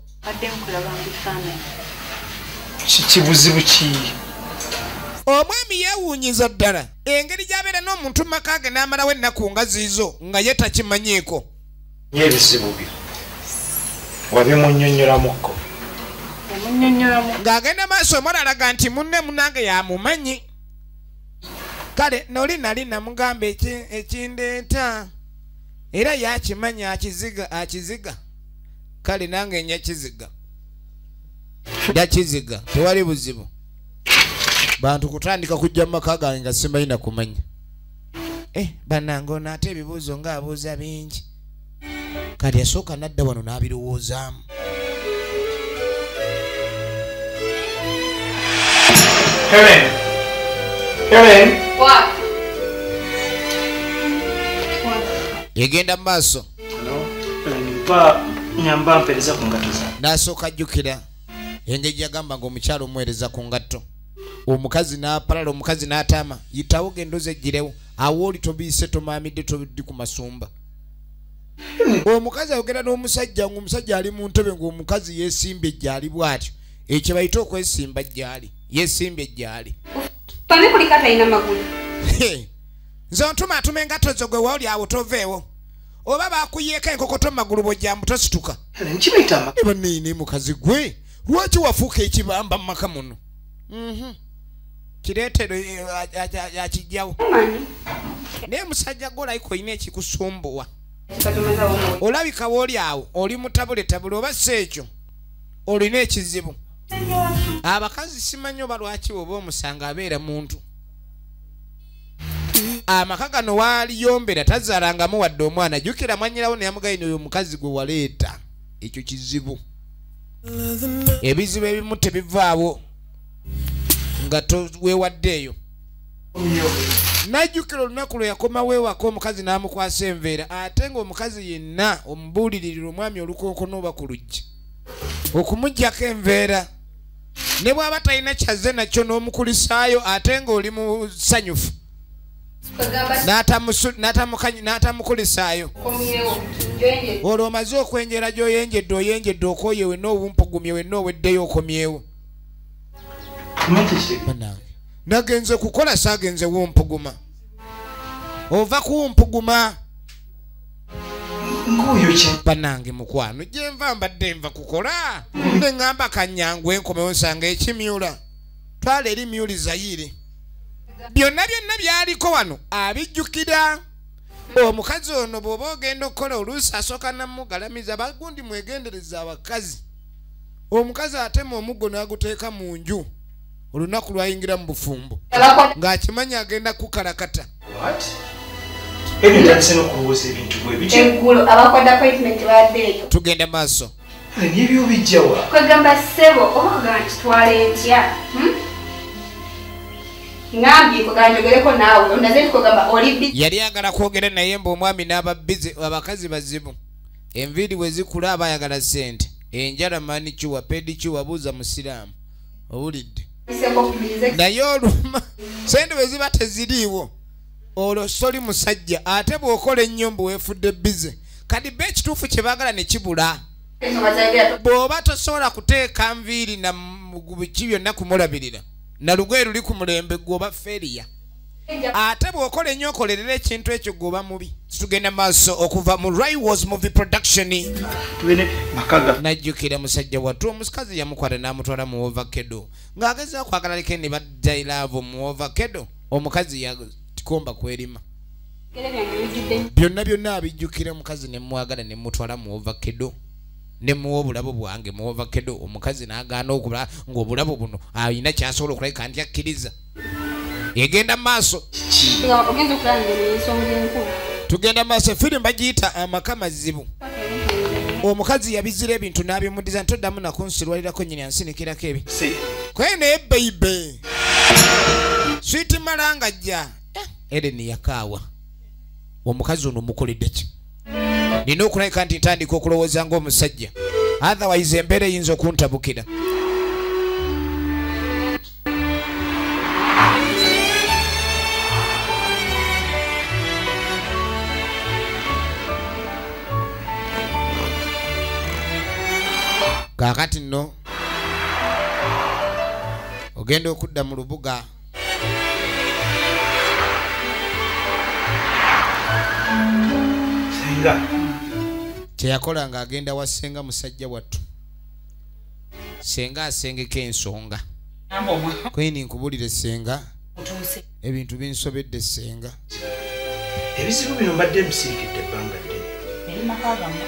kibuzibu ki omwami yeewuunyiza ddala engeri gy'abeera n'omuntu mu maka ge n'amalawo ennaku nga ziizo nga ye takimanyiiko n'ebizibu byo wabimunnyonnyolamuko ng'agenda maaso omwana alaga nti munne munange yamumanyi kale noli nali namugamba ekindeeta era yakimanyi akiziga akiziga kale nange nyakiziga yakiziga tewali buzibu bantu kutandika kujja mu maka gange nga simanyi na kumanya eh banange ono ate ebibuuzo ng'abuuza bingi kati yasooka nadda wano n'abirowoozaamu Helen Helen What? yegenda mu maaso mpa nyamba mpereza ku ngatto zange n'asooka ajjukira engeri gyagamba ng'omukyalo omuweereza ku ngatto omukazi n'apalala omukazi n'ataama yitawo genda ozeggirewo awo oli tobiyise tomaamidde tobiddi ku masumba omukazi ayogera n'omusajja ng'omusajja ali mu ntebe ng'omukazi yeesimbye gyali bw'atyo ekyo bayita okwesimba gyali yeesimbye gyali Pane kulikata ina magulu. nze ontuma atuma engatto zo gwe waoli awo toveewo oba baakuyyeeko enkokoto mu magulu bw'ojjambu tosituka nkibayita eba niine mukazi gwe lwaki wafuuka ekibamba mu maka muno kireetero akijjawo naye musajja gwe olayika olina ekikusumbuwa olabika wooli awo oli mutabuletabule oba si ekyo olina ekizibu abakazi simanyi oba lwaki oba omusanga abeera muntu amaka gano waaliyombera tazaalangamu wadde omwana jjukira mwanyirawo neyamugayina oyo omukazi gwe waleeta ekyo kizibu ebizibu ebimu tebivaawo nga toweewaddeeyo najjukira olunaku lwe yakoma weewaka omukazi n'amukwasa enveera ate ng'omukazi yenna omubuulirira omwami olukonkono oba ku luggi okumuggyako enveera ne bw'aba talina kyazze nakyo n'omukulisaayo ate ng'oli musanyufu n'atamukulisaayo olwo omaze okwenjera gy'oyenjedde oyenjedde okooye wenna obumpugumye wenna oweddeyo okomyewo nagenze kukola saagenze wumpuguma ova kuwumpuguma banange mukwano gyenva mbadde nva kukola neŋŋamba kanyangwe enkomewo nsanga ekimyula twala eri myuli zayire byonna byonna byaliko wano abijjukira omukazi ono bw'oba ogenda okukola oluusi asooka namugalamiza bagundi mwegendereza abakazi omukazi atema omuggo n'aguteeka mu nju olunaku lwayingira mu bufumbo ng'akimanyi agenda kukalakata tugenda maaso nebyo bijjawa kwegamba ssebo oba kugamba kitwala etya ngambye kwegamba njogereko naawe ondaze ntikugamba oli bizi yali ayagala kwogera naye mbu omwami n'aba bizi abakazi bazibu enviiri bwe zikula aba ayagala ssente enjala maani kiwa pedi kiwa buuza musiraamu owulidde naye oluma sente bwe ziba teziriiwo olwo soli musajja ate bw'okola ennyo mbu weefudde bize kati be ekituufu kye baagala ne kibula bw'oba tosobola kuteeka nviiri na biki byonna kumulabirira na lugoye luli ku mulembe gwoba feriya ate bw'okola ennyo okolerera ekintu ekyo gwoba mubi tugenda maaso okuva mu Raiwas movie production najjukira musajja wattu omukazi yamukwata n'amutwala mu ovakedo ng'agezaako kwagala leke ne baddairaavo mu ovakedo omukazi yakomba kwerima byonna byonna abijjukira omukazi ne mwagala ne mutwala mu ovakedo ne muwa obulabo bwange mu ovakedo omukazi n'agaana okula ng'obulabo buno alina kyasobola okulabika nti akkiriza yegenda maaso tugenda maaso firimu bagiyita amaka mazibu omukazi yabizira ebintu n'abimudiza ntoddamu nakunsirwalirako nyini ansinikirako ebi kwene baby Sweet malanga ja Eden yakawa omukazi ono mukoledde ki nina okulabika nti ntandika okulowooza ng'omusajja otherwise embeera eyinza okuntabukira kaakati nno ogenda okudda mu lubuga senga kyeyakola ng'agenda wa ssenga musajja wattu ssenga asengeka ensonga kwini nkubulire ssenga ebintu binsobedde ssenga ebizibu bino mbadde musirikidde ebbanga ddene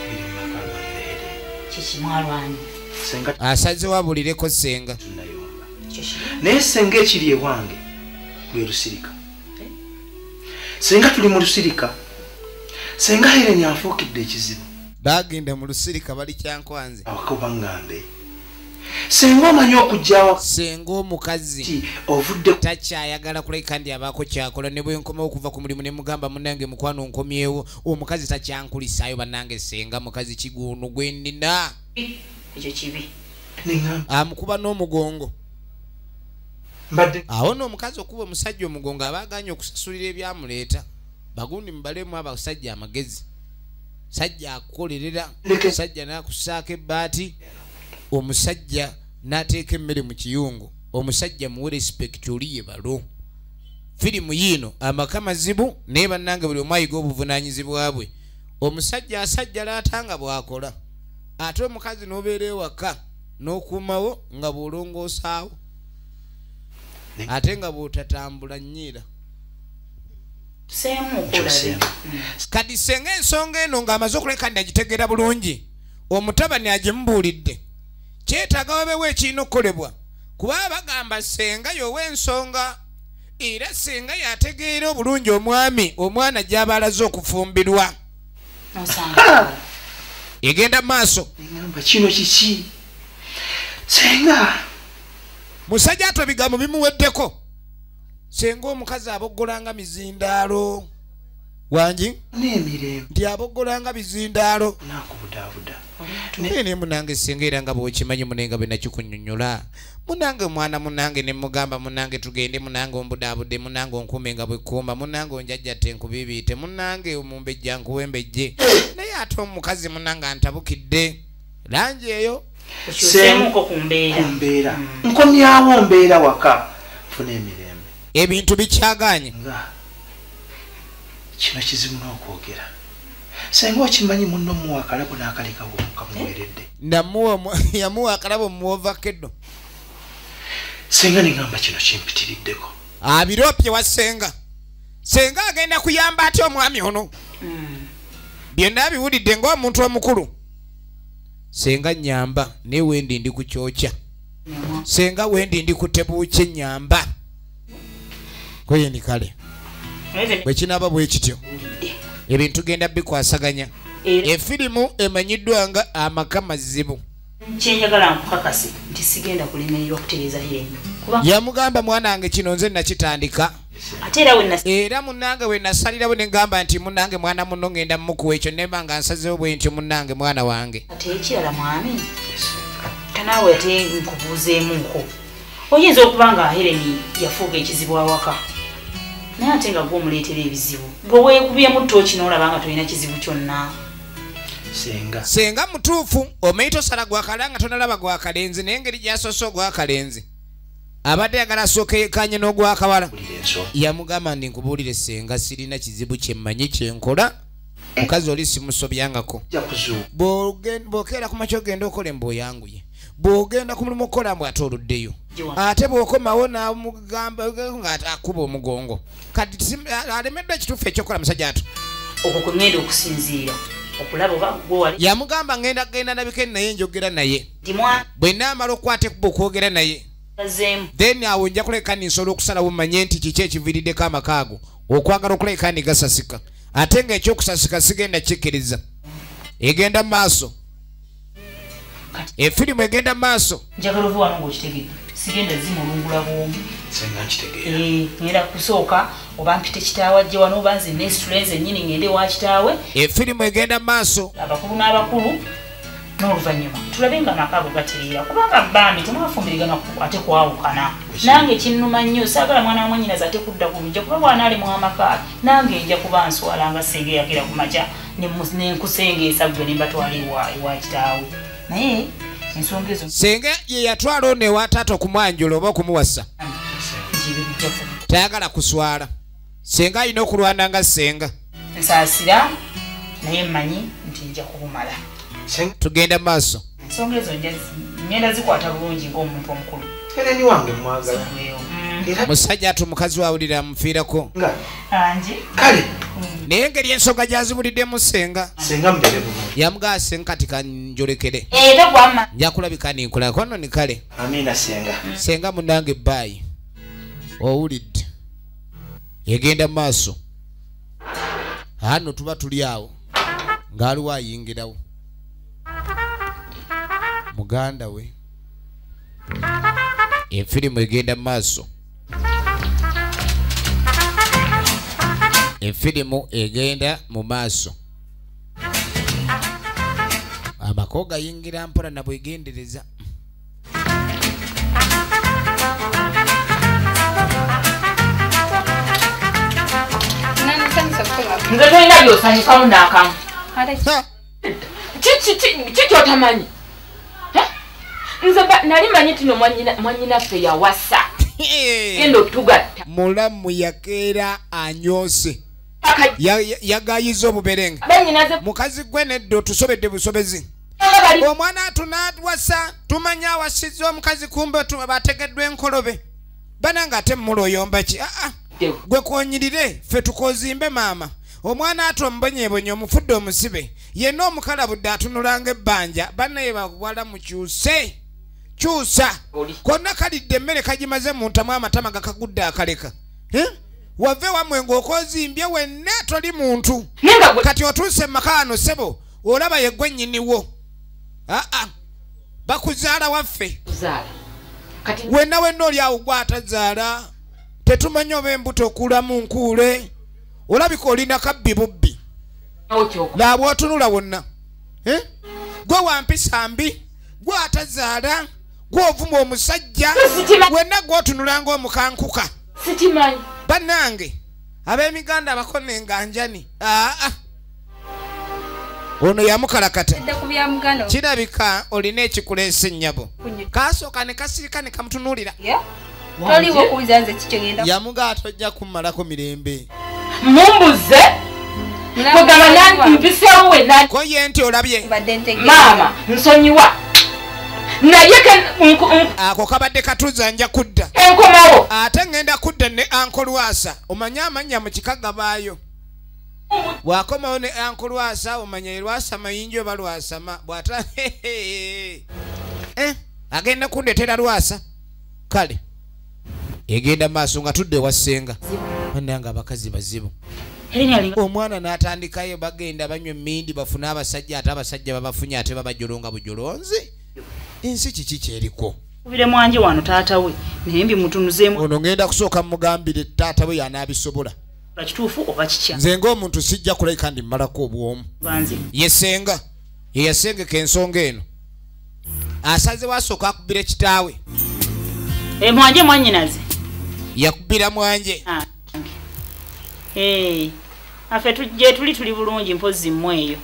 asazewo abulireko ssenga naye senga ekiri ewange lwe lusirika senga tuli mu lusirika senga Helen anfuukidde ekizibu bagenda mu lusirika bali kyankwanze awaka obangambe senga omanyi okujjawa senga omukazi ovudde takyayagala kulabika ndi abaako kyakola ne bwe nkomawo okuva ku mulimu ne mugamba munnange mukwano nkomyewo omukazi takyankulisaayo bannange senga mukazi kiguunu gwe nnina ekyo kibi amukuba n'omugongo mbadde awo n'omukazi okuba omusajja omugongo abaaganye okusasulira ebyamuleeta bagundi mubalemu abasajja amagezi sajja akukolerera omusajja n'akusaako ebbaati omusajja n'ateeka emmere mu kiyungu omusajja muwe respect oliye balo firimu yiino amaka mazibu naye bannange buli omu ayiga obuvunaanyizibwa bwe omusajja asajja laatanga bw'akola ate omukazi n'obeera ewaka n'okuumawo nga bw'olongoosaawo ate nga bw'otatambula nnyiira kati senga ensonga eno ng'amaze okuleka nagitegeera bulungi omutabani agimubuulidde kyetaaga wabeewo ekirina okukolebwa kuba bagamba senga yowa ensonga era senga yategeera obulungi omwami omwana gy'aba alaze okufumbirwa egenda maaso ngamba kino kiki senga musajja ato ebigambo bimuweddeko senga omukazi aboggolanga mizindaalo wangi n'emirembe nti aboggolanga bizindaalo nakubudaabuda ne munange senga era nga bw'okimanyi munenga bwe nakikunyonnyola munange omwana munange ne mugamba munange tugende munange ombudaabude munange onkuume nga bwekkuumba munange onjajja te nkubibiite munange omumbejja nkuwembejje naye ate omukazi munange antabukidde langi eyo Semuko kumbeera. Kumbeera. Nkomyawo mbeera waka. Funa emirembe. Ebintu bikyaganye. Nga. Kino kizibu n'okwogera. Senga okimanyi munno muwa akalabo n'akalekawo kamuweredde. Namuwa yamuwa akalabo muova keddo. Senga ningamba kino kimpitiriddeko. Abiropye wa senga. Senga agenda kuyamba ate omwami ono. Mm. Byonna biwulidde ng'omuntu omukulu. Senga nyamba ne wendi ndi kukyokya. Senga wendi ndi kutebuuche nyamba. Koye ni kale. Bwe kinaba bwe kityo. Ebintu genda bikwasaganya. Efirimu emanyiddwa nga amaka mazibu. Kyenjagala nkukakasi nti sigenda kulemererwa kutereeza yenu. Yamugamba mwanange kino nze nakitandika. Ate era we nas era munange we nasalirawo ne ngamba nti munange mwana muno ngenda mukuwa ekyo nemba nga nsazeewo bwe nti munange mwana wange. Ate ekirala mwami tanaawe ate nkubuuzeemuko oyinza okuba nga Helen yafuuga ekizibu awaka naye ate nga gw'omuleetera ebizibu gwe weekubyemu ttooki n'olaba nga tolina kizibu kyonna. Senga senga mutuufu omanyi tosala gwakala nga tonalaba gwakalenzi naye engeri gyasoose ogwakalenzi abadde yagala asooka yekanye n'ogwakawala yamugamba ndi nkubuulire senga sirina kizibu kyemmanyi kyenkola mukazi oli simusobyangako bw'okeera ku makya ogenda okola embooyanguye bw'ogenda ku mulimu okukola mbw ate oluddeyo ate bw'okomawo n'amugamba nga akuba omugongo kati alemeddwa ekituufu ekyokola musajja ato okwo kwe ngenda okusinziira okulaba oba gwe wali yamugamba ngenda kugenda nabikeni naye njogera naye bwe naamala okukwata ekuba okwogera naye then awo nja kuleka ninsobola okusalawo manye nti kiki ekiviiriddeko amakaago okwagala okuleka ni gasasika ate nga ekyokusasika sigenda kikkiriza egenda maaso efirimu egenda maaso njagala ove wano ng'okitegedde sigenda zimulungula bwomu senga nkitegeera ngenda kusooka oba mpite kitaawe ajje wano oba nze nesitulenze ennyini ngende wa kitaawe efirimu egenda maaso abakulu n'abakulu n'oluvannyuma tulabe nga amaka go gatereera kubanga bambi temwafumbirigana ate kwawukana nange kinnuma nnyo saagala mwana wamwanyinaze ate kudda ku lujja kuba bwana ali mu amaka nange nja kuba nswala nga senga eyakera ku makya nenkusengeesa gwe ne mbatwala ewa kitaawe naye ensonga ezo senga ye yatwala ono ewa taata okumwanjula oba okumuwasa tayagala kuswala senga alina okulwana nga senga nsaasira naye mmanyi nti nja kubumala tugenda maaso ensonga ezo ngenda zikwata bulungi ng'omuntu omukulu ereni wange mwagala musajja ati omukazi wawulira amufiirako angi kale naye engeri ensonga gyazibulidde senga senga mbere bulungi yamugaa senga kati kanjolekere era gwamma nja kulabika ninkola kono ni kale amina senga senga munange ebbaayi owulidde egenda maaso hano tuba tuli awo ng'aliwo ayingirawo muganda we efirimu egenda maaso efirimu egenda mu maaso amako gayingira mpola na bwegendereza nze tolina byosanyukamu n'akamu kikyotamanyi nze nali manyi tino mwanyinaffe yawasa genda otugatta mulamu yakeera anyose yagayiza obuberenga mukazi gwe neddo tusobedde busobezi omwana atunawasa tumanya awasiza omukazi kumbe bategeddwa enkolobe bananga ate muloyomba ki aa gwe kwonyirire ffe tukozimbe maama omwana ati ombonyebonye omufudde omusibe yenna omukalabudde atunulanga ebbanja bannaye bawala mukyuse kyusa konna kalidde emmere kagimaze mu ntamu amatama gakagudde akaleka wave wamwe ng'okozimbye wenna toli muntu kati otuuse mumaka ano sebo olaba yeggwe nnyiniwo aa bakuzaala waffe wenna wenna oli awo gwe atazaala tetumanya oba embuto okulamu nkuule olabika olina kabbi bubbi laabwe otunula wonna gwe wampisa mbi gwe atazaala gwe ovuma omusajja wenna gwe otunula ng'omukankuka bannange ab'emiganda abakone enganjani aa ono yamukalakata kirabika olina ekikuleesa ennyabo kasooka ne kasirika ne kamutunuulira yamugaa tojja kummalako mirembe mumbuze kugamba mpiseewo wenna ko ye nti olabye maama nsonyiwa naye ako kabadde katuza nja kudda enkomawo ate ngenda kudda ne ankolwasa omanye amanya mu kikaga baayo bwakomawo ne ankolwasa omanya lwasa mayinji oba lwasama bwata eh agenda kundetera lwasa kale egenda maaso nga tudde wasenga bannanga abakazi bazibu omwana n'atandikayo bagenda banywa emmindi bafune abasajja ate abasajja babafunye ate babajolonga bujolonzi ensi kiki kyeriko ubire mwanje wano taata we naye mbi mutunuzeemu ono ngenda kusooka mugambire taata we yanaabisobola kituufu oba kikya nze ng'omuntu sijja kulabika ndi mmalako obwomu yesenga ye yasengeka ensonga eno asaze wasooka akubira kitaawe mwanje mwanyinaze yakubira mwanje affe gye tuli tuli bulungi mpozi mmwe eyo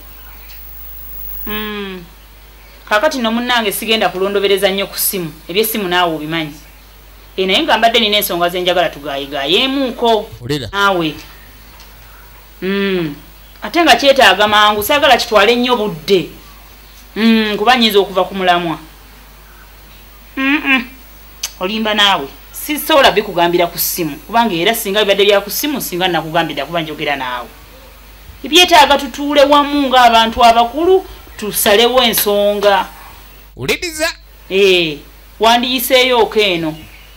kakati no munnange sigenda kulondobereza nnyo ku ssimu ebyessimu naawe obimanyi naye nga mbadde nina ensonga zenjagala tugayigayeemuuko naawe ate nga kyetaaga mangu saagala kitwale nnyo budde kuba nyinza okuva ku mulamwa olimba naawe sisobola bikugambira ku ssimu kubanga era singa bibadde bya ku ssimu singa nakugambira kuba njogera naawe ebyetaaga tutuule wamu ng'abantu abakulu tusalewo ensonga uliriza ee wandiyiseeyo okeeno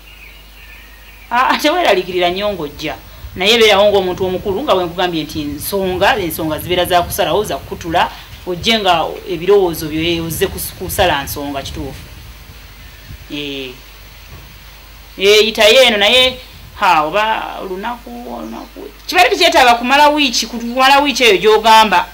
ate weeralikirira nnyo ng'ojja naye beerawo ng'omuntu omukulu nga bwe nkugambye nti ensonga ensonga zibeera za kusalawo za kukutula ojje nga ebirowoozo byo ozze kusala nsonga kituufu yeyitayo eno naye ha oba olunaku olunaku kibaali tekyetaaga kumala wiiki kumala wiiki eyo gy'ogamba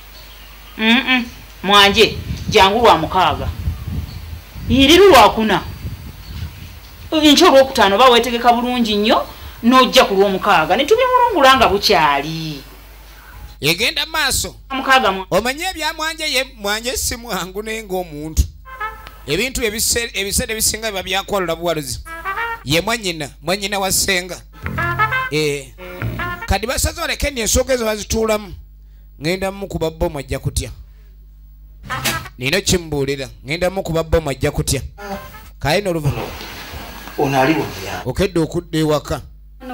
mwanje jangu lwa mukaaga iriru lwakuna enkya olwokutaano oba weetegeka bulungi nnyo n'ojja ku lw'omukaaga ne tubimulungula nga bukyali yegenda maaso mukaaga omanye ebyamwanje ye mwanje si mwangu naye ng'omuntu ebintu ebiseera ebisinga biba byakwalula buwaluzi ye mwanyina mwanyina wa ssenga kadi basaze baleke ni ensooka ezo bazituulamu ŋŋenda mukuba bbomu ajja kutya nina kimbuulira ŋŋenda mukuba bbomu ajja kutya kaayina oluva ono ali wonna okedde okudda ewaka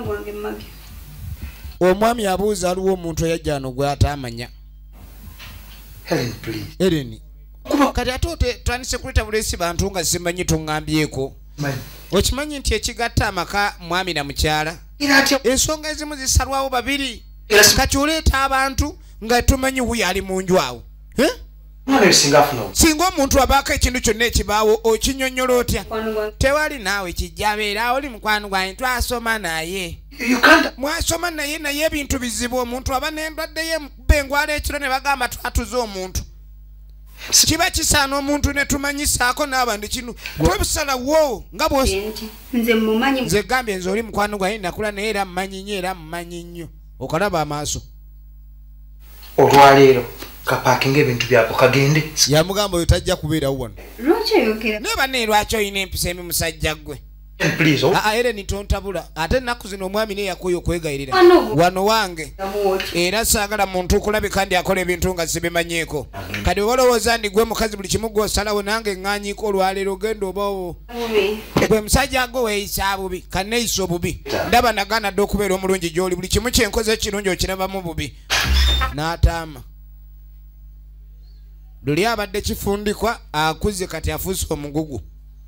omwami abuuza aliwo omuntu eyajjaano gwe ataamanya Helen please Helen kati ate otandise kuleta bulesi bantu nga simanyi tuŋŋambyeko okimanyi nti ekigatta amaka mwami na mukyala ensonga ezimu zisalwawo babiri kati oleeta abantu nga tumanyi wuyo ali mu nju awo singa omuntu abaako ekintu kyonna ekibaawo okinyonnyola otya tewali naawe kijjabeera oli mukwano gwange twasoma naye mwasoma naye naye ebintu bizibu omuntu aba n'endwadde ye bengwala ekiro ne bagamba twatuze omuntu kiba kisaana omuntu ne tumanyisaako n'abandi kinu twebusalawo nga nze gambye nze oli mukwano gwange nakula naye era mmanyi nnyo era mmanyi nnyo okalaba amaaso olwaleero kapaakinga ebintu byako kagende yamugamba oyo tajja kubeerawo wano lwaki oyogera naye banne lwaki olina empisa emi musajja ggwe era nitontabula ate ennaku zino omwami naye yakoyo okwegayirira wano wange era saagala muntu okulabika ndi akola ebintu nga sibimanyeeko kati oba olowooza ndi gwe mukazi buli kimu gw'osalawo nange eŋŋaanyiiko olwaleero ogenda obawo gwe musajja gwe weeyisa bubi kanneeyisa obubi ndaba nagaana dde okubeera omulungi gy'oli buli kimu kyenkoze ekirungi okirabamu bubi n'ataama luli abadde kifundikwa akuze kati afuuse omugugu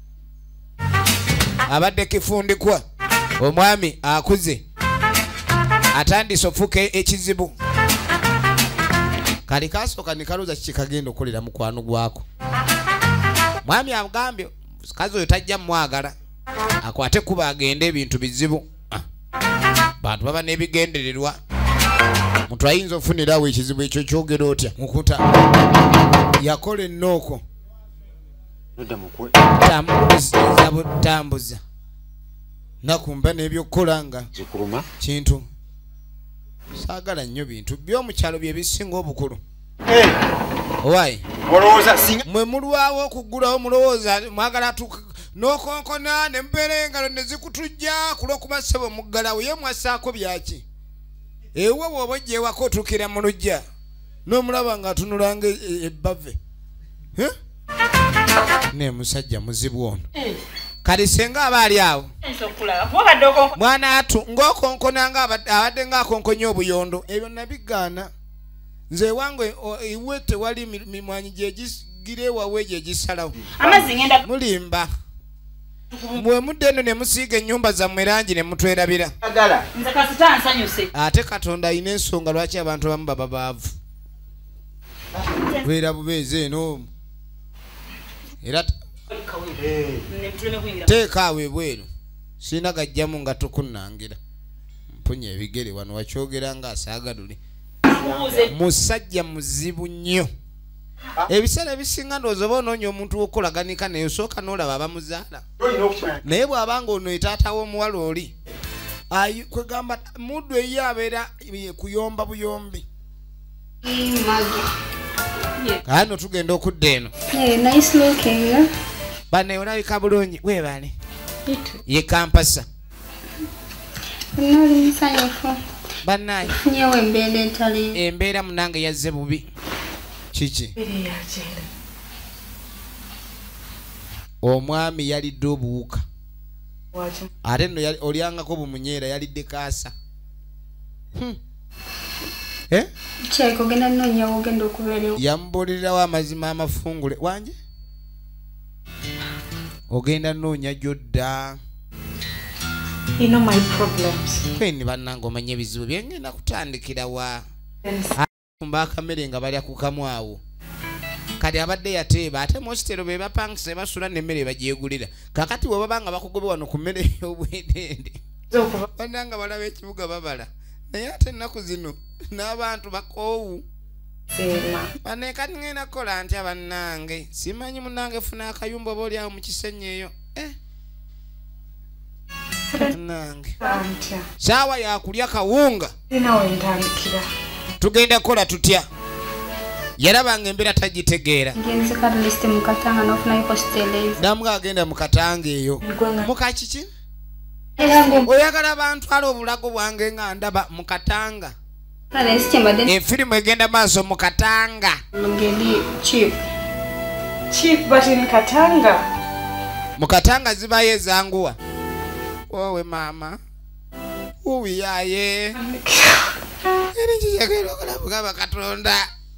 abadde kifundikwa omwami akuze atandise ofuuka ekizibu kali kasooka ne kalooza kiki kagenda okolera mukwano gwako mwami agambye kazi oyo tajja mwagala akwate kuba agende ebintu bizibu bantu baba n'ebigendererwa muntu ayinza ofunirawo ekizibu ekyo kyogera otya mukuta yakola ennooko tambuza butambuza nakumba n'ebyokukola nga kintu saagala nnyo bintu by'omukyalo bye bisinga obukulu owayi mwe mulwawo okuggulawo mulowooza mwagala n'okonkona ne mubeera engalo ne zikutujja kulw'okuba ssebo muggalawo ye mwasaako byaki ewe bw'oba ojja ewaka otuukira mu lujja n'omulaba ng'atunulanga ebbave ne musajja muzibu ono kati senga aba ali awo mwana atu ng'okonkona nga abadde ng'akonkonya obuyondo ebyo nabigaana nze ewange iwe tewali mimwanyi gyegigira ewawe gyegisalawo mulimba mwe mudde eno ne musiiga ennyumba zammwe erangi ne mutwerabira ate Katonda alina ensonga lwaki abantu abamu baba baavu beera bubeezi eno era teeka awo ebweru sirina gajjamu nga tukunnangira mpunya ebigere wano wakyogera nga asaagalule musajja muzibu nnyo ebiseera ebisinga ndowooza oba onoonya omuntu wokulaganika naye osooka n'olaba abamuzaala naye bw'abanga ono etaata w'omuwala oli kwegamba muddu eyo abeera kuyomba buyombi kano tugenda okudda eno bane olabika bulungi weebale ye kampasa bannaye embeera munange yazze bubi kiki omwami yalidde obuwuka ate nno olyangako bumunyeera yalidde kaasa yamubuulirirawo amazima amafungule wanje ogenda noonya gyodda kweni bannange omanye ebizibu byengenda kutandikira wa kumba akamere nga balya ku kamwawo kati abadde yateeba ate mositero be bapangisa basula n'emmere bagyegulira kakati bwe babanga bakugobe wano ku mmere y'obwedende bannanga balaba ekibuga babala naye ate ennaku zino n'abantu bakoowu banekati ngenda kukola ntya bannange simanyi munnange funa akayumba oba oliawo mu kisenyi eyo bannange saawa yakulya kawunga tugenda kukola tutya yalabanga embeera tagitegeera namuga agenda mu katanga eyo mukakiki oyagala bantwala obulago bwange nga ndaba mu katanga efirimu egenda maaso mu katanga mu katanga zibayo ezanguwa wowe maama uwiyaye eri kiyagala okulabuka bakatonda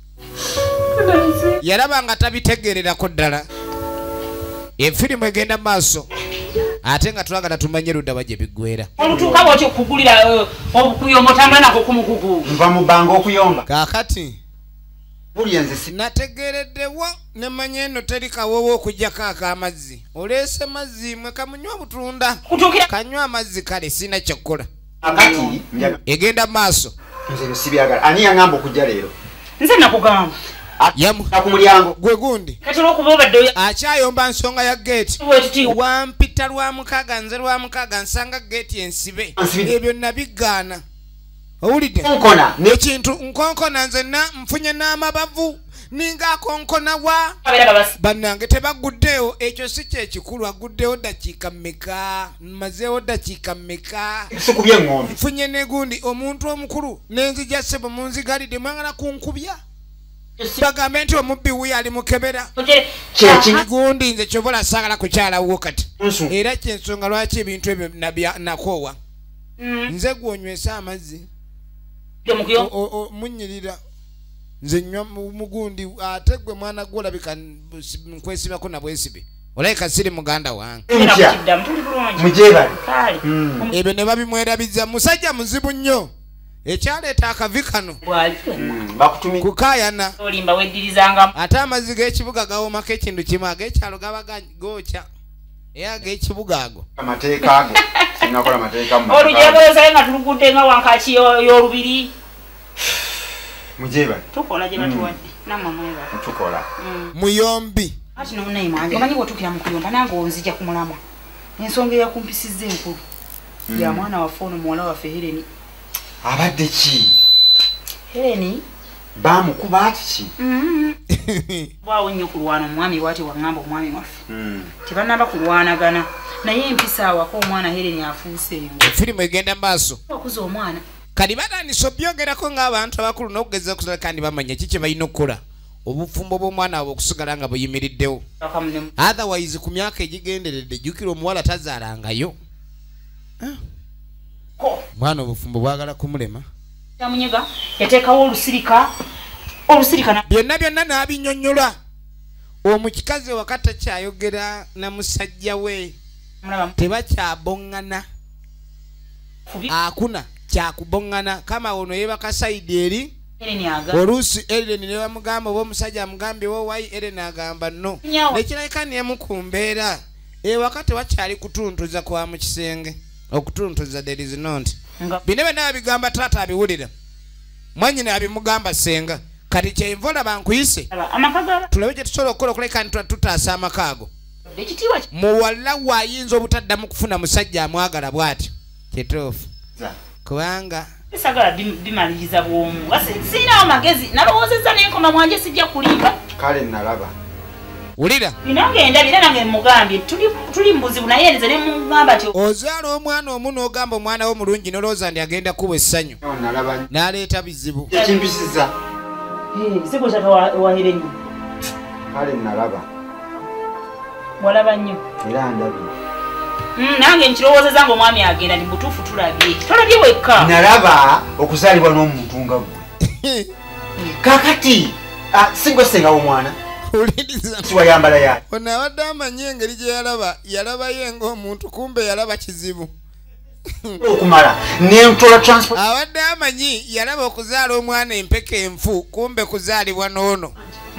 yalabanga tabitegererako ddala efirimu egenda maaso ate nga tulagala tumanye ludda bajje biggwera olutuuka bwoti okugulira okuyomba otambula nako kumukugu nva mu bbanga okuyomba kaakati bulya nze si nategereddewo nemanya eno teri kawowo okujjako ak'amazzi oleese mazzi mwe kamunywa obutunda kanywa amazzi kale sina kyokkola akati egenda maaso nze byo sibyagala ani yaŋŋamba okujja leero nze nakugamba ku mulyango gwe gundi kati olwokuba obadde akyayomba nsonga ya geeti wetiti wampita lwa mukaaga nze lwa mukaaga nsanga geeti ensibe ebyo nabigaana owulidde nkona ekintu nkonkona nzenna nfunye n'amabavu ninga akonkona wa bannange tebaguddeyo ekyo si kyekikulu aguddeyo dakiika mmeka mmazeewo dakiika mmeka sikubye eŋŋombe nfunye negundi omuntu omukulu n'enzija ssebo munzigalidde mwagala kunkubya bagambe nti omubbi wuyo ali mukebera gundi nze kyobola saagala kukyalawo kati era kyensonga lwaki ebintu ebyo nakoowa nze gwonywesa amazzi munyirira nze nywa mugundi ate gwe mwana gwolabika nkwesibako nabwesibe olayika siri muganda wange mujebale ebyo ne babimwerabiza musajja muzibu nnyo ekyaleeta akavi kano kukaayana ate amazzi g'ekibuga gawomako ekintu kimu ag'ekyalo gaba gookya naye ag'ekibuga ago amateeka ago sinakola mateeka olujebwezaye nga tulugudde nga wankaki y'olubiri mujebale tukola gye batuwadde namamweba tukola muyombi ati nomunayi mwange omanyi bw'otuukira mu kuyomba nange onzija ku mulamwa ensonga eyakumpisizza enkulu ya mwana waffe ono muwala waffe Hereni abadde ki Hereni bamukuba ati ki bwawo nnyo kulwana omwami bwati waŋŋamba omwami waffe tebannaba kulwanagana naye empisa awaka omwana Hereni afuuseeyo efirimu egenda maaso okuza omwana kati batandise obyogerako ng'abantu abakulu n'okugeza okusala kandi bamanya ki kye balina okukola obufumbo bw'omwana waabwe okusigala nga buyimiriddewo otherwise ku myaka egigenderedde jjukira omuwala tazaalangayo mwana obufumbo bwagala kumulema tamunyega yateekawo olusirika olusirika byonna byonna n'abinnyonnyola omukikazi wakati takyayogera na musajja we tebakyaboŋŋana akuna kyakuboŋŋana kama ono yeebaka sayidi eri oluusi Ereni ne bamugamba oba omusajja amugambye wowayi Ereni agamba no nekirabika nemu mbeera ewaka tewakyali kutuntuza kwa mu kisenge okutuntuza there is not bino byonna babigamba taata abiwulira mwanyina abimugamba senga kati kyenvola bankuyise tulabe gye tusobola okukola okuleka nti tutaasa amaka ago muwala waayinza obutaddamu kufuna musajja amwagala bw'atyo kituufu kubanga sagala bimaliriza bwomu sirinawo magezi nalowoozezza n'enkoma mwanje sijja kulimba kale nalaba wulira binangenda bira nange mugambye tuli mbuzibu naye nze ne mugamba ti ozaala omwana omu n'ogamba omwana wo mulungi nolowooza ndi agenda kuba essanyu n'aleeta bizibu ekimpisiza bizibu kyaka wa Hereni kale nalaba walaba nnyo era ndabye nange nkirowoozeza nga omwami agenda ndi butuufu tulabye tolabye wekka nalaba okuzaalibwa n'omuntu nga gwe kakati singa osengawo omwana siwayambala yaani ono abadde amanyi engeri gye yalaba yalabayo ng'omuntu kumbe yalaba kizibu okumala nentola transport abadde amanyi yalaba okuzaala omwana empeka enfu kumbe kuzaalibwa n'ono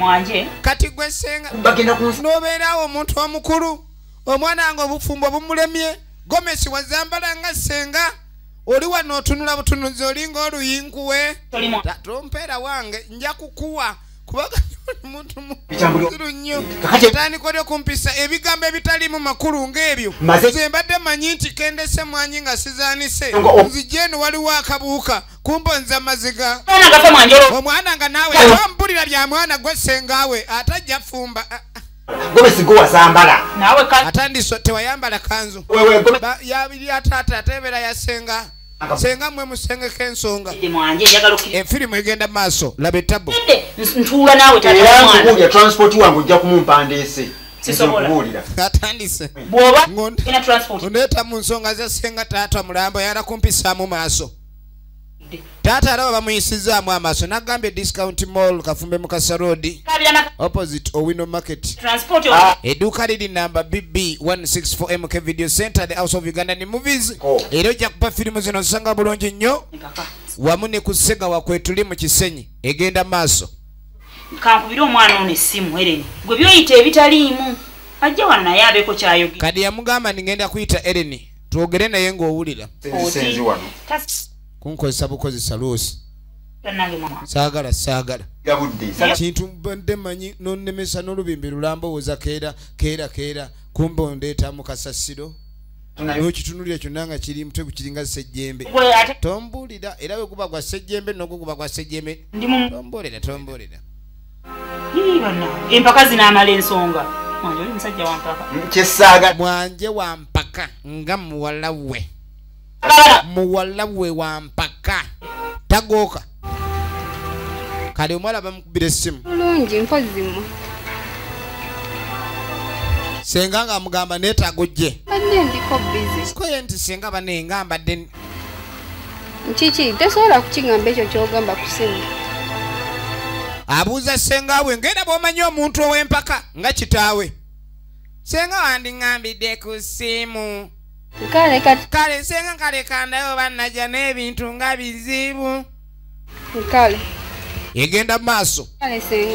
Mwanje. Kati gwe senga. Bagenda kunsi. Nobeerawo omuntu omukulu. Omwana nga obufumbo bumulemye. Gomesi wazambala nga senga. Oli wano otunula butunuzi olinga oluyinkuwe. Tompeera wange nja kukuwa. Kubaga muntu mukulu nnyo. Tandikole kumpisa ebigambo ebitalimu makulu ng'ebyo. Nze mbadde manyi nti kendese mwanyi nga sizaanise. Nzijeno waliwo akabuuka. Kumbonza maziga. Omwana nga naawe tombulira bya mwana gwe sengaawe atajja fumba. Gomesi go wasambala. Nawe ka Atandiso tewayambala kanzu. Wewe Gomesi yabiri atata atebera ya senga. Senga mwe musenge kensonga. Mwanje njagala okiri. Efirimu egenda maaso labe tabo. Ntuula nawe tata mwana. Era transport wangu ojja kumumpandise. Sisobola. Atandise. Bwoba ina transport. Oneta mu nsonga za senga tata mulambo yala kumpisaamu maaso. Tata alaba bamuyisizaamu amaaso n'agambye discount mall Kafumbe Mukasa Road opposite Owino Market. Transport Eduuka liri namba B B one six four M K Video Center, the House of Uganda ni Movies. Era ojja kupa firimu zino nsanga bulungi nnyo wamu ne ku Sega wakwetuli mu Kisenyi egenda maaso. Kankubira omwana ono essimu Ellen. Gwe byoyita ebitaliimu. Ajja wano naye abeeko kyayogera. Kadi yamugamba ningenda kuyita Ellen twogere naye ng'owulira. senzi wano. Kunkozesa bukozesa loosi. Tanange mama. Saagala saagala. Yabudde. Kintu mbadde manyi n'onnemesa n'olubimbi lulambowooza keera keera keera kumbe ondeeta mu kasasiro. N'okitunulira kyonna nga kiri mutwe kiringa ssejjembe. Tombuulira era bwe guba gwa ssejjembe n'ogwo guba gwa ssejjembe. Tombuulira tombuulira. Yii bana. Empaka zinaamala ensonga. Mwanje oli musajja wa mpaka. Kyesaaga. Mwanje wa mpaka nga muwala we. Muwala we wa mpaka. Tagooka. Kale omwala bamukubira essimu. Bulungi mpozimu. Senga nga amugamba neetaaga ojje. Badde ndiko busy. Sikoye nti senga bane ngamba dde. Kiki tosobola kukingamba ekyo ky'ogamba ku ssimu. Abuuza senga we ngenda bw'omanyi omuntu ow'empaka nga kitaawe. Senga wandiŋŋambidde ku ssimu. Kale kati Kale senga kale kandayo bannajja n'ebintu nga bizibu. kale. Egenda maaso. Kale senga.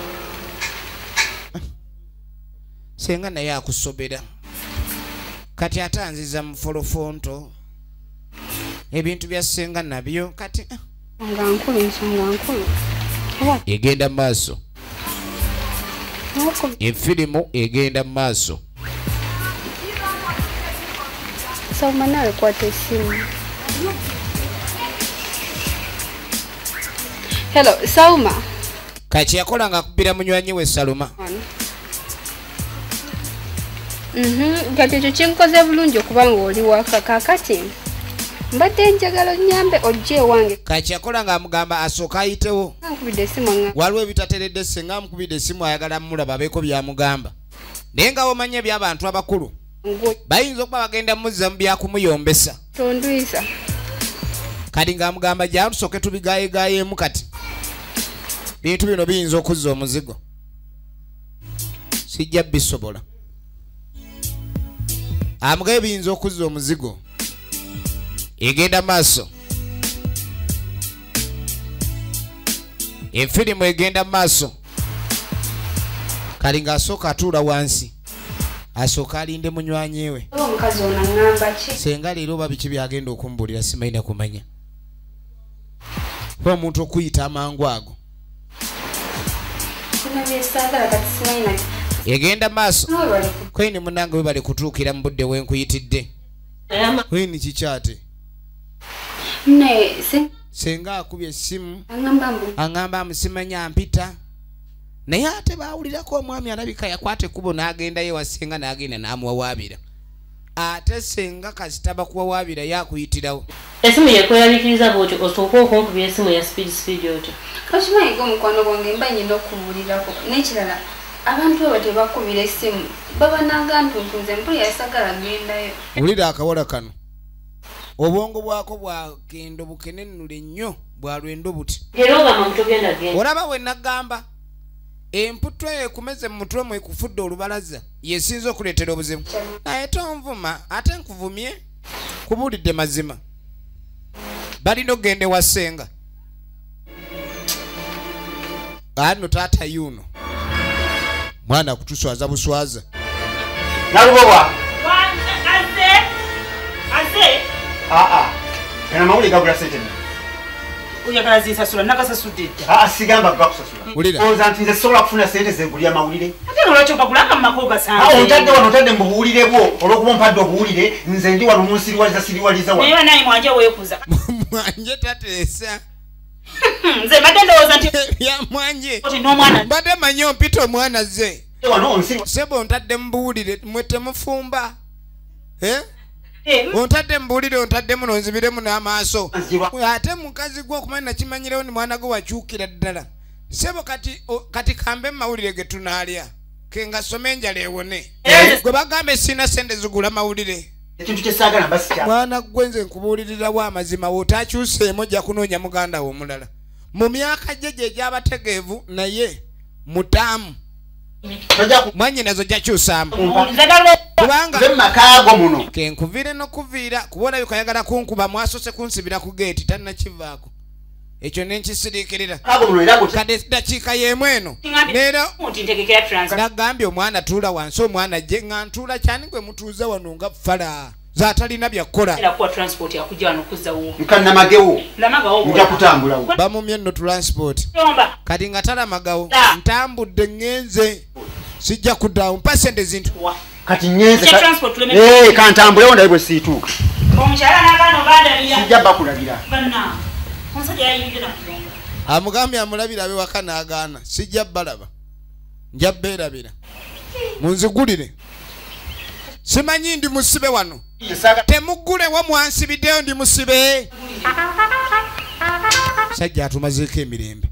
Senga naye akusobera. Kati atanziza mu folofonto. Ebintu bya senga nabyo kati Nga nkulu nsonga nkulu. egenda maaso. Noko Efirimu egenda maaso. Sauma nawe kwata essimu. Hello, Sauma. Kati yakola nga akubira munywanyi we Saluma. Mhm, kati ekyo kinkoze bulungi okubanga oli waka kakati. Mbadde njagala nnyambe ojje ewange. Kati yakola nga amugamba asooka ayitewo. Nkubidde essimu nga. Waliwo ebitateredde senga amukubidde essimu ayagala mmulaba abeeko byamugamba. Naye nga omanye eby'abantu abakulu. Bayinza okuba bagenda muzza mu byakumuyombesa. Tondwisa. Kati nga amugamba jja tusooke tubigayegayeemu kati. Bintu bino biyinza okuzza omuzigo. Sijja bisobola. Amugaye biyinza okuzza omuzigo. Egenda maaso. Efirimu egenda maaso. Kali nga asooka atuula wansi. Asooka alinde munywanyi we. Omukazi ono ngamba ki? Senga leero oba biki byagenda okumbuulira simanyi kumanya. Kuba omuntu okuyita amangu ago. Kuna byesaagala kati simanyi na. Egenda maaso. Nobale. Kweni munange we bali kutuukira mu budde wenkuyitidde. Kweni kikyate. Ne se Senga akubye essimu. angamba mbu. Angamba amusimanya ampita. Naye ate baawulirako omwami alabika yakwata ekkubo n'agenda ye wa senga n'agenda n'amuwawaabira. Ate senga kasitaba kuwawaabira yakuyitirawo. Esimu yekweyabikiriza bw'otyo osooka okumukubira essimu ya speed speed otyo. Okimanyi ng'omukwano gwange mba nyina okubuulirako n'ekirala abantu abo tebakubira essimu baba nagamba nze mpulira yasagala gendayo. Wulira akawala kano. Obwongo bwako bwagenda bukenenule nnyo bwa lwendo buti. Era ogamba mutogenda genda. Olaba we nagamba emputwe ekumeze mu mutwe mwe kufudde olubalaza yesinza okuleetera obuzibu. Naye tonvuma ate nkuvumye kubuulidde mazima. Balina okugenda ewa senga. Ano taata yuno mwana kutuswaza buswaza Nalubowa Aze Aze aa ena mawuli gabula sente uyagala zinsasula nakasasudde dda aa sigamba gakusasula Ulira. oza nti nze sobola kufuna sente zengulira mawulire ate nolwakyo bagulanga mu mako aa gasanze ontadde wano otadde mu buwulire bwo olw'okuba ompadde obuwulire nze ndi wano munsiriwaliza siriwaliza naye wano banaye mwanje weekuza mwanje tateesa nze mbadde ndowooza nti ya mwanje oti n'omwana mbadde manyi ompita omwana ze wano onsiri sebo ontadde mubuwulire mwe temufumba eh? Eh, ontadde mubuwulire ontadde muno nzibiremu n'amaaso Nzibwa. ate mukazi gwe okumanyi nakimanyirewo ni mwana gwe wakyukira ddala sebo kati o, kati kambe mawulire ge tunaalya kengasome enjala ewone Eh. gwe bagambe sina sente zigula mawulire ekintu kyesaagala mbasikya mwana gwe nze nkubuulirirawo amazima wootakyuseemu ojja kunoonya muganda wo omulala mu myaka gye gye egyabategeevu naye mutaamu tojja ku mwanyinazo gyakyusaamu nzagala kubanga nze mumakaago muno kenkuviire n'okuviira kuba olabika ayagala kunkuba mwasose kunsibira ku geeti tannakivaako ekyo nenkisiriikirira kaago muno era gutya kade dakiika y'emu eno neera nti ntegekera transport nagambye omwana tuula wansi omwana gye nga ntuula kyani gwe mutuuza wano nga fala zaatalina byakukola era kuwa transport yakujja wano kuzzawo nkannamagewo lamagawo nja kutambulawo bamumye nno transport yomba kati nga talamagawo Da. ntambudde ŋŋenze sijja kuddawo mpa sente zintu wa kati nyenze Kya transport tuleme- Eh, kantambulewo ndaye bwe siituuka omukyala n'abaana obadabira sijja bakulagira banna omusajja yayingidde nakuyonga amugambye amulabira abewaka n'agaana sijja balaba nja beerabira munzigulire simanyi ndi musibe wano temuggulewo mwansibiddeyo ndi musibe sajja atumazeeko emirembe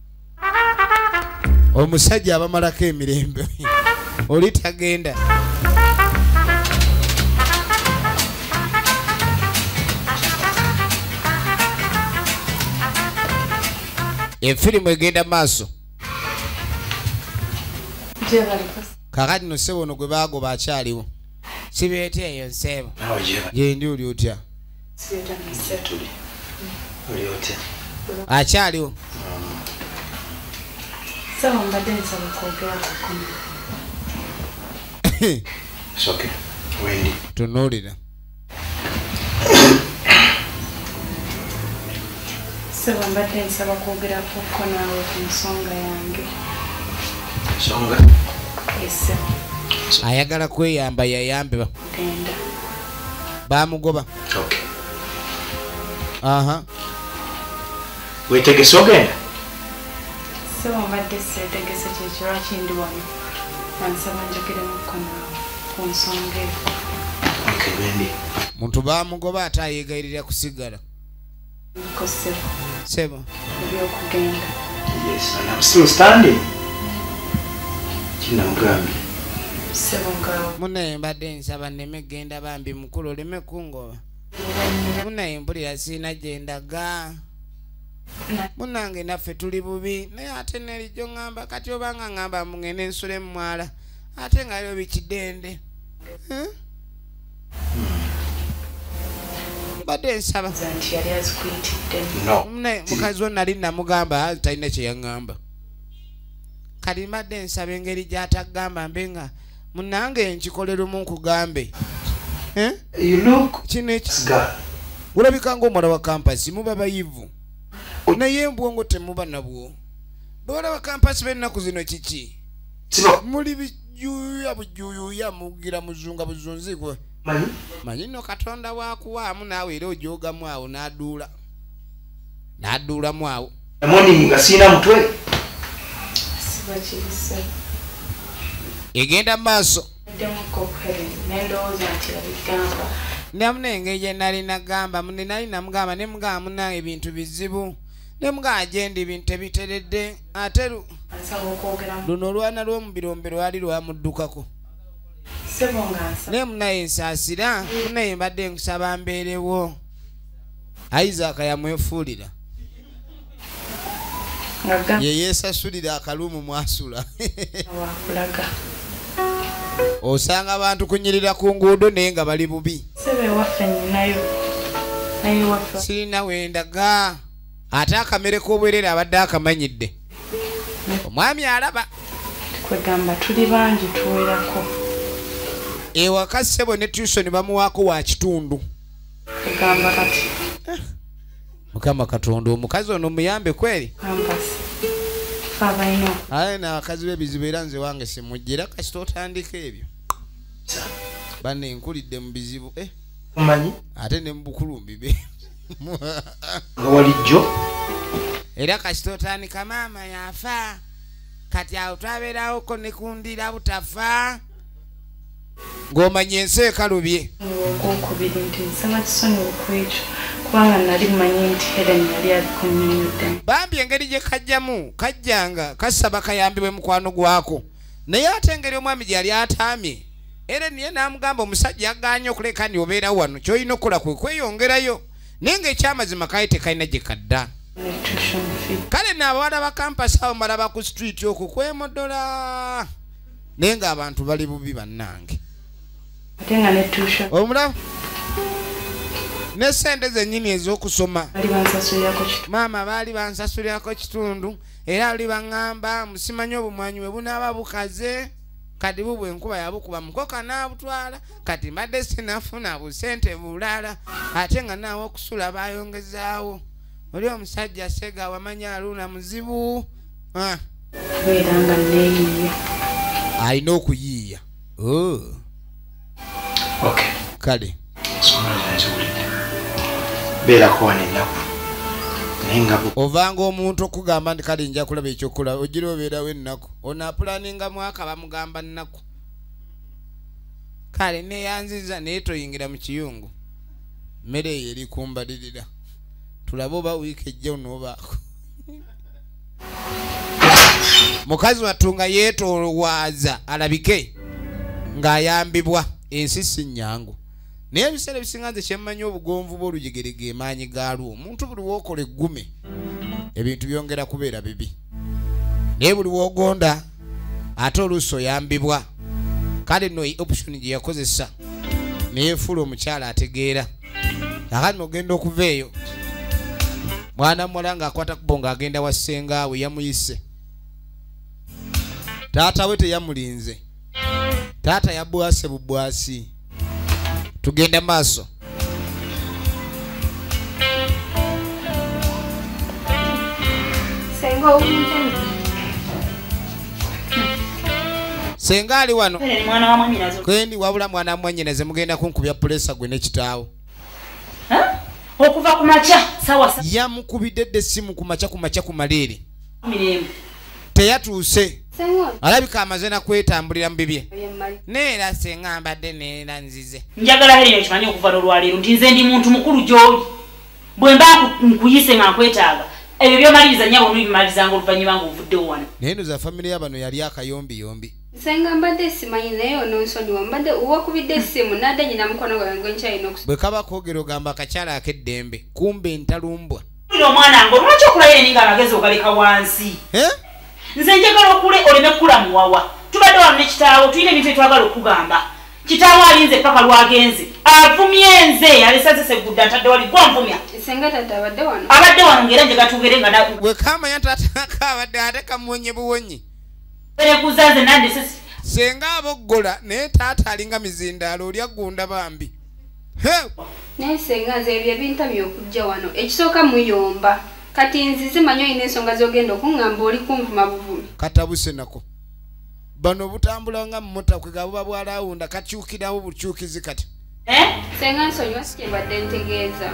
omusajja abamalako emirembe oli tagenda efirimu egenda maaso gye baliko kakati no ssebo ono gwe baagoba akyaliwo sibeete eyo nsebo nawe gyeba gyendi oli otya tuli oli otya akyaliwo saba mbadde nsaba kwogerako kuno soke wendi tunuulira saba mbadde nsaba kwogerako ko naawe ku nsonga yange ensonga esebo ayagala kweyamba yayambe ba genda bamugoba okay aha wetegese ogenda saba mbadde seetegese kyekyo lwaki ndi wano nansaba njogeremukko naawe ku nsonga eyo okay wendi muntu bamugoba ate ayeegayirira kusigala niko sebo sebo ebyokugenda yes and I'm still standing kinamugambye sebo nga munaye mbadde nsaba nneme genda bambi mukulu oleme kungoba munaye mpulira siina gyendaga munange naffe tuli bubi naye ate nerijjo ŋŋamba kati obanga ŋŋamba mugende ensule mumwala ate nga lyo bikidende Eh? mbadde nsaba nti yali azikuyitidde no munaye mukazi wo nali namugamba talina kyeyaŋŋamba kati mbadde nsaba engeri gy'atagamba mbe nga munange nkikolerumu nkugambe Eh? you look kino eki girl olabika ng'omwana wa kampasi muba bayivu naye embwongo temuba nabwo bawala ba kampasi b'ennaku zino kiki sibo muli bijuyuya bujuyuya mugira muzunga buzunzikwe manyi manyi nno katonda wakuwaamu naawe era ojogamu awo n'aduula n'aduulamu awo morning nga siina mutwe siba kiri sebo egenda mu maaso eddemukko okuheren nendowooza nti yabigamba namuna engeri gye nali nagamba mune nali namugamba ne mugamba munange ebintu bizibu ne mugamba gyendi ebintu tebiteredde ate lu- ansaba okwogeramu luno olwana lw'omubirombe lwali lwamuddukako sebo nga nsaba naye munaye nsaasira munaye mbadde nkusaba mbeerewo Isaac yamwefuulira nga gamba ye yeesasulira akalumu mwasula wakulaga osanga abantu kunyirira ku nguudo naye nga bali bubi sebo ewaffe nyinayo naye ewaffe sirina wendaga ate akamere k'obwerere abadde akamanyidde omwami alaba kwegamba tuli bangi tuwerako. Ewaka ssebo ne tuition bamuwaako wa kitundu. Kwegamba kati. Mukama Katonda omukazi ono muyambe kweri? Ambasi. Faba ino. Aye na akazi bebizibu era nze wange simujjira kasita otandika ebyo. Banne nkulidde mu bizibu eh. Omanyi? Ate ne mbukulumbi be. Nga walijjo? Era kasita otandika maama yafa. Kati awo twabeerawo ko ne kundira butafa. Ng'omanya ensi ekalubye. Okubiri nti nsaba kisoni okwekyo kubanga nali mmanyi nti Helen yali abikunnyonnyodde. Bambi engeri gye kajjamu kajjanga kasaba kayambibwe mukwano gwako naye ate engeri omwami gye yali ataamye era niye n'amugamba omusajja agaanye okuleka ndi obeera wano ky'olina okukola kwe kweyongerayo naye ng'ekyamazima kaye tekalina gye kadda. Kale n'abawala ba kampasi awo malaba ku street okwo kwemodola naye ng'abantu bali bubi bannange. Ate nga ne tuition. Omulaba ne sente zennyini ez'okusoma maama baali bansasulirako kitundu era oli baŋŋamba musimanyi obumwanyi bwe bunaaba bukaze kati bubwe enkuba yabukuba mukoka n'abutwala kati mbadde sinafuna busente bulala ate nga naawe okusula bayongezaawo oli omusajja sega wamanya aluna muzibu beeranga neeyiiya alina okuyiiya. Kale beerako wano ennaku naye nga ovanga omuntu okugamba nti kale nja kulaba ekyokola ogira obeerawo ennaku onaapulaninga mwaka bamugamba nnaku kale neyanziza naye toyingira mu kiyungu mmere eyo eri kumbalirira tulabe oba wiiki ejja onoobaako. Mukazi watunga yeetolwaza alabike ng'ayambibwa ensi si nnyangu naye ebiseera ebisinga nze kyemmanyi obugonvu bw'olujegere ge maanyi gaalwo omuntu buli wookola eggume ebintu byongera kubeera bibi naye buli woogonda ate oluusi oyambibwa. Kale nno option gye yakozesa neyefuula omukyala ategeera akati nogenda okuva eyo mwana muwala ng'akwata kubo ng'agenda wa ssengaawe yamuyise taata we teyamulinze taata yabwase bubwasi. Tugenda maaso. Senga omuntu. Senga ali wano. Mwana wa mwannyinaze. Kwendi wabula mwana wa mwannyinaze mugenda kunkubya pulesa gwe n'ekitaawo. Ha? Okuva ku makya sawa sawa. Yamukubidde essimu ku makya ku makya ku maleere. Mirembe. Teyatuuse. Senga. Alabika amaze na kwetambulira mu bibye. Neera senga mbadde neera nzize. Njagala Helen okimanyi okuva n'olwaleero nti nze ndi muntu mukulu gy'oli. Bwe mba nkuyise nga nkwetaaga ebyo byomaliriza nnyabo n'obimalizanga oluvannyuma ng'ovuddewo wano. Naye no za famire y'abano yali akayombiyombi. Senga mbadde simanyi naye ononsonyiwa mbadde uwakubidde essimu nadde nyina mukono gwange nkyalina okusobola. Bwe kaba koogera ogamba akakyala ak'eddembe kumbe entalumbwa. Omwana ngo lwaki okula Helen ng'amagezi ogaleka wansi? Eh? Nze njagala okule oleme kula muwawa. Tubadde wano ne kitaawo tuyina ebintu etwagala okugamba. Kitaawo alinze paka lwagenze avumye nze alisaze segudda ntadde wali gwanvumya. Senga tata abadde wano. Abadde wano ng'era nje gatugere nga naku. Bwe kaamanya taata kabadde ate kamuwonye buwonyi. Erekuza nze nandi sisi. Senga aboggola naye taata alinga mizindaalo oli aggunda bambi. He! Naye senga nze ebyo ebintamye okujja wano ekisooka muyomba kati nzize manyi olina ensonga z'ogenda okuŋŋamba oli kunvuma buvumi. Katabuse nako. Bano butambula nga mmota kwe gabuba bwalawunda kakyukirawo bukyukizi kati. Eh? Senga nsonyiwa si kye mbadde ntegeeza.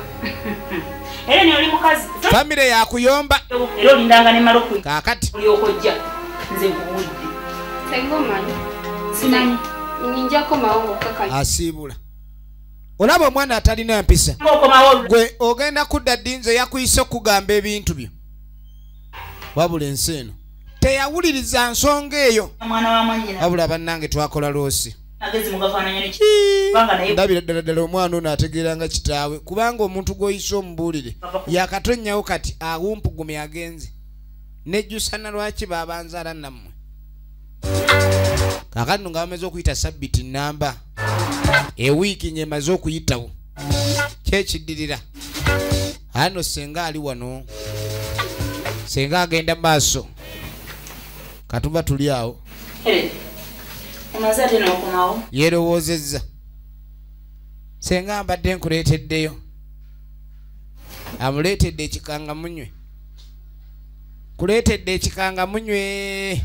Era ne oli mukazi. Famire yakuyomba. Era olindanga ne maloku. Kaakati. Oli okojja. Nze nkuwulidde. Senga omanyi. Simanyi. Ninjako mawongo kaka. Asiibula. Olaba omwana atalina mpisa. Gwe ogenda kudda ddinze yakuyise okugamba ebintu byo. Wabula ensi eno teyawuliriza nsonga eyo. Mwana wa mwannyina. Wabula bannange twakola loosi. Agezi mugafaananya ne banga naye. Ndabira ddala ddala omwana ono ategeeranga kitaawe kubanga omuntu gw'oyise omubuulire yakatonnyawo kati awumpugumye agenze. Nejjusa na lwaki baabanzaala nammwe. Kaakati nno nga bamaze okuyita sabbiti nnamba. Ewiiki nyemaze okuyitawo. Kyekiddirira. Ano senga ali wano. Senga agenda maaso. Katuba tuli awo. Hele. Omaze ate n'okomawo. Yerowoozezza. Senga mbadde nkuleeteddeyo. Amuleetedde ekikanga munywe. Kuleetedde ekikanga munywe.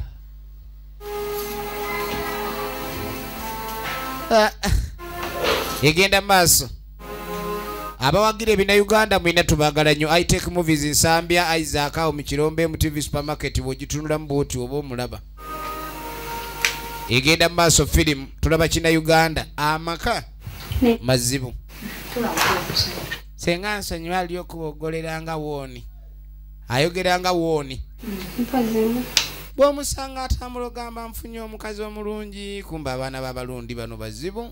Ah. Egenda maaso. Abawagira ebina Uganda mwina tubagala nnyo. Itech Movies Nsambya, Isaac awo mu Kirombe mu T V Supermarket bw'ogitunula mu bwoti oba omulaba. Egenda maaso film tulaba kina Uganda amaka mazibu. Senga nsonyiwa ali okuwogoleranga wooni. Ayogeranga wooni. Mpazimu. Bw'omusanga atamulogamba nfunye omukazi omulungi kumba abaana b'abalundi bano bazibu.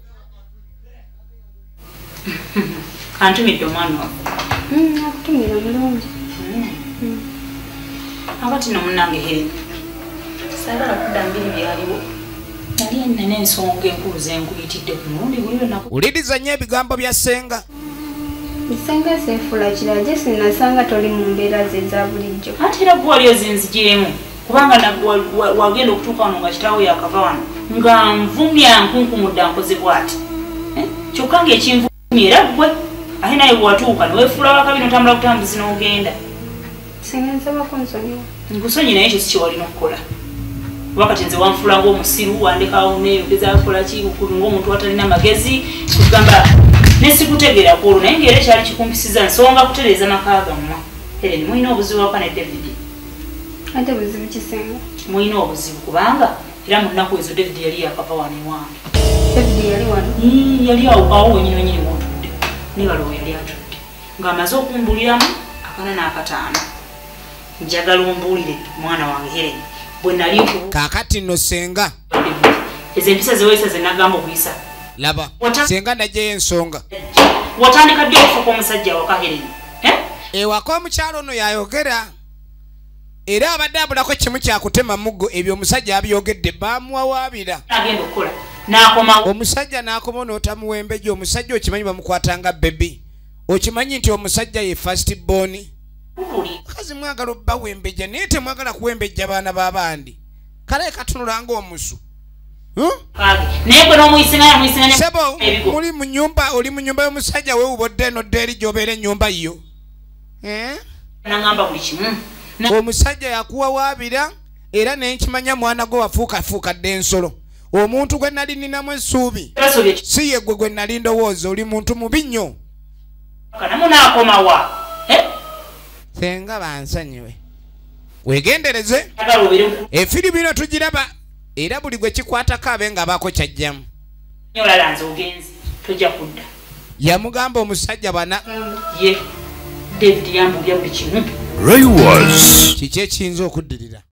Antumidde omwana wa. Mm, akutumira bulungi. Mm. Akati no munnange Helen. Saagala kudda mbiri byaliwo. Nali nina n'ensonga enkulu ze nkuyitidde ku mulundi guli lwenaku. Uliriza nnyo ebigambo bya Senga. Senga seefula kirage sinasanga toli mu mbeera ze eza bulijjo. Ate era gwe wali ozinzigiremu kubanga nagwe wagenda okutuuka wano nga kitaawo yakava wano nga nvumya nkunkumudde nkoze bw'ati. Kyokka ng'ekinvumya era gwe ate naye bw'watuuka neweefula wakabi n'otambula butambuzi n'ogenda. Senga nsaba kunsonyiwa. Nkusonyi naye ekyo si kye walina okukola. Wakati nze wanfula ng'omusiru wandekawo neeyogeza kola ki ng'omuntu atalina magezi kugamba nesikutegeera kwolwo naye ng'era ekyali kikumpisiza nsonga kutereeza maka gammwe. Helen mulina obuzibu waka ne David. Ate buzibu ki Senga? Mulina obuzibu kubanga era mu nnaku ezo David yali yakava wano ewange. David yali wano? Yali awo wenyini wenyini mwotudde ne waliwo yali atudde ng'amaze okumbuliramu akana n'akataano. Njagala ombuulire mwana wange Helen bwe nali kaakati nno Senga ezo empisa zeweyisa ze nagamba okuyisa. Laba Senga najjayo ensonga. Watandika ddi okufa kw'omusajja waka Helen? Ewaka omukyalo ono yayogera era abadde abulako kimu kyakutema muggo ebyo omusajja abyogedde baamuwawaabira. Agenda okukola n'akomawo. Omusajja n'akoma n'otamuwembeje. Omusajja okimanyi bamukwatanga bebi. Okimanyi nti omusajja ye first born. Kazi mwagala obbawembeja naye temwagala kuwembejja baana b'abandi. Kale katunulanga omusu. Naye gwe n'omuyisinganya muyisinganya. Sebo muli mu nnyumba oli mu nnyumba y'omusajja weewubodde n'odda eri gy'obeera ennyumba yo. Nangamba buli kimu. Omusajja yakuwawaabira era ne nkimanya mwana gwe wafuukafuukadde ensolo. Omuntu gwe nali ninamu essuubi si ye gwe gwe nali ndowooza oli muntu mubi nnyo. Kanamu n'akomawa. Senga bansonyiwe. Weegendereze. Efirimu eno tugiraba era buli gwe kikwatako abe ng'abaako kyajjamu. Olala nze ogenzi tojja kudda. Yamugamba omusajja bana. Ye David yambulya buli kimu. Kiki ekiyinza okuddirira?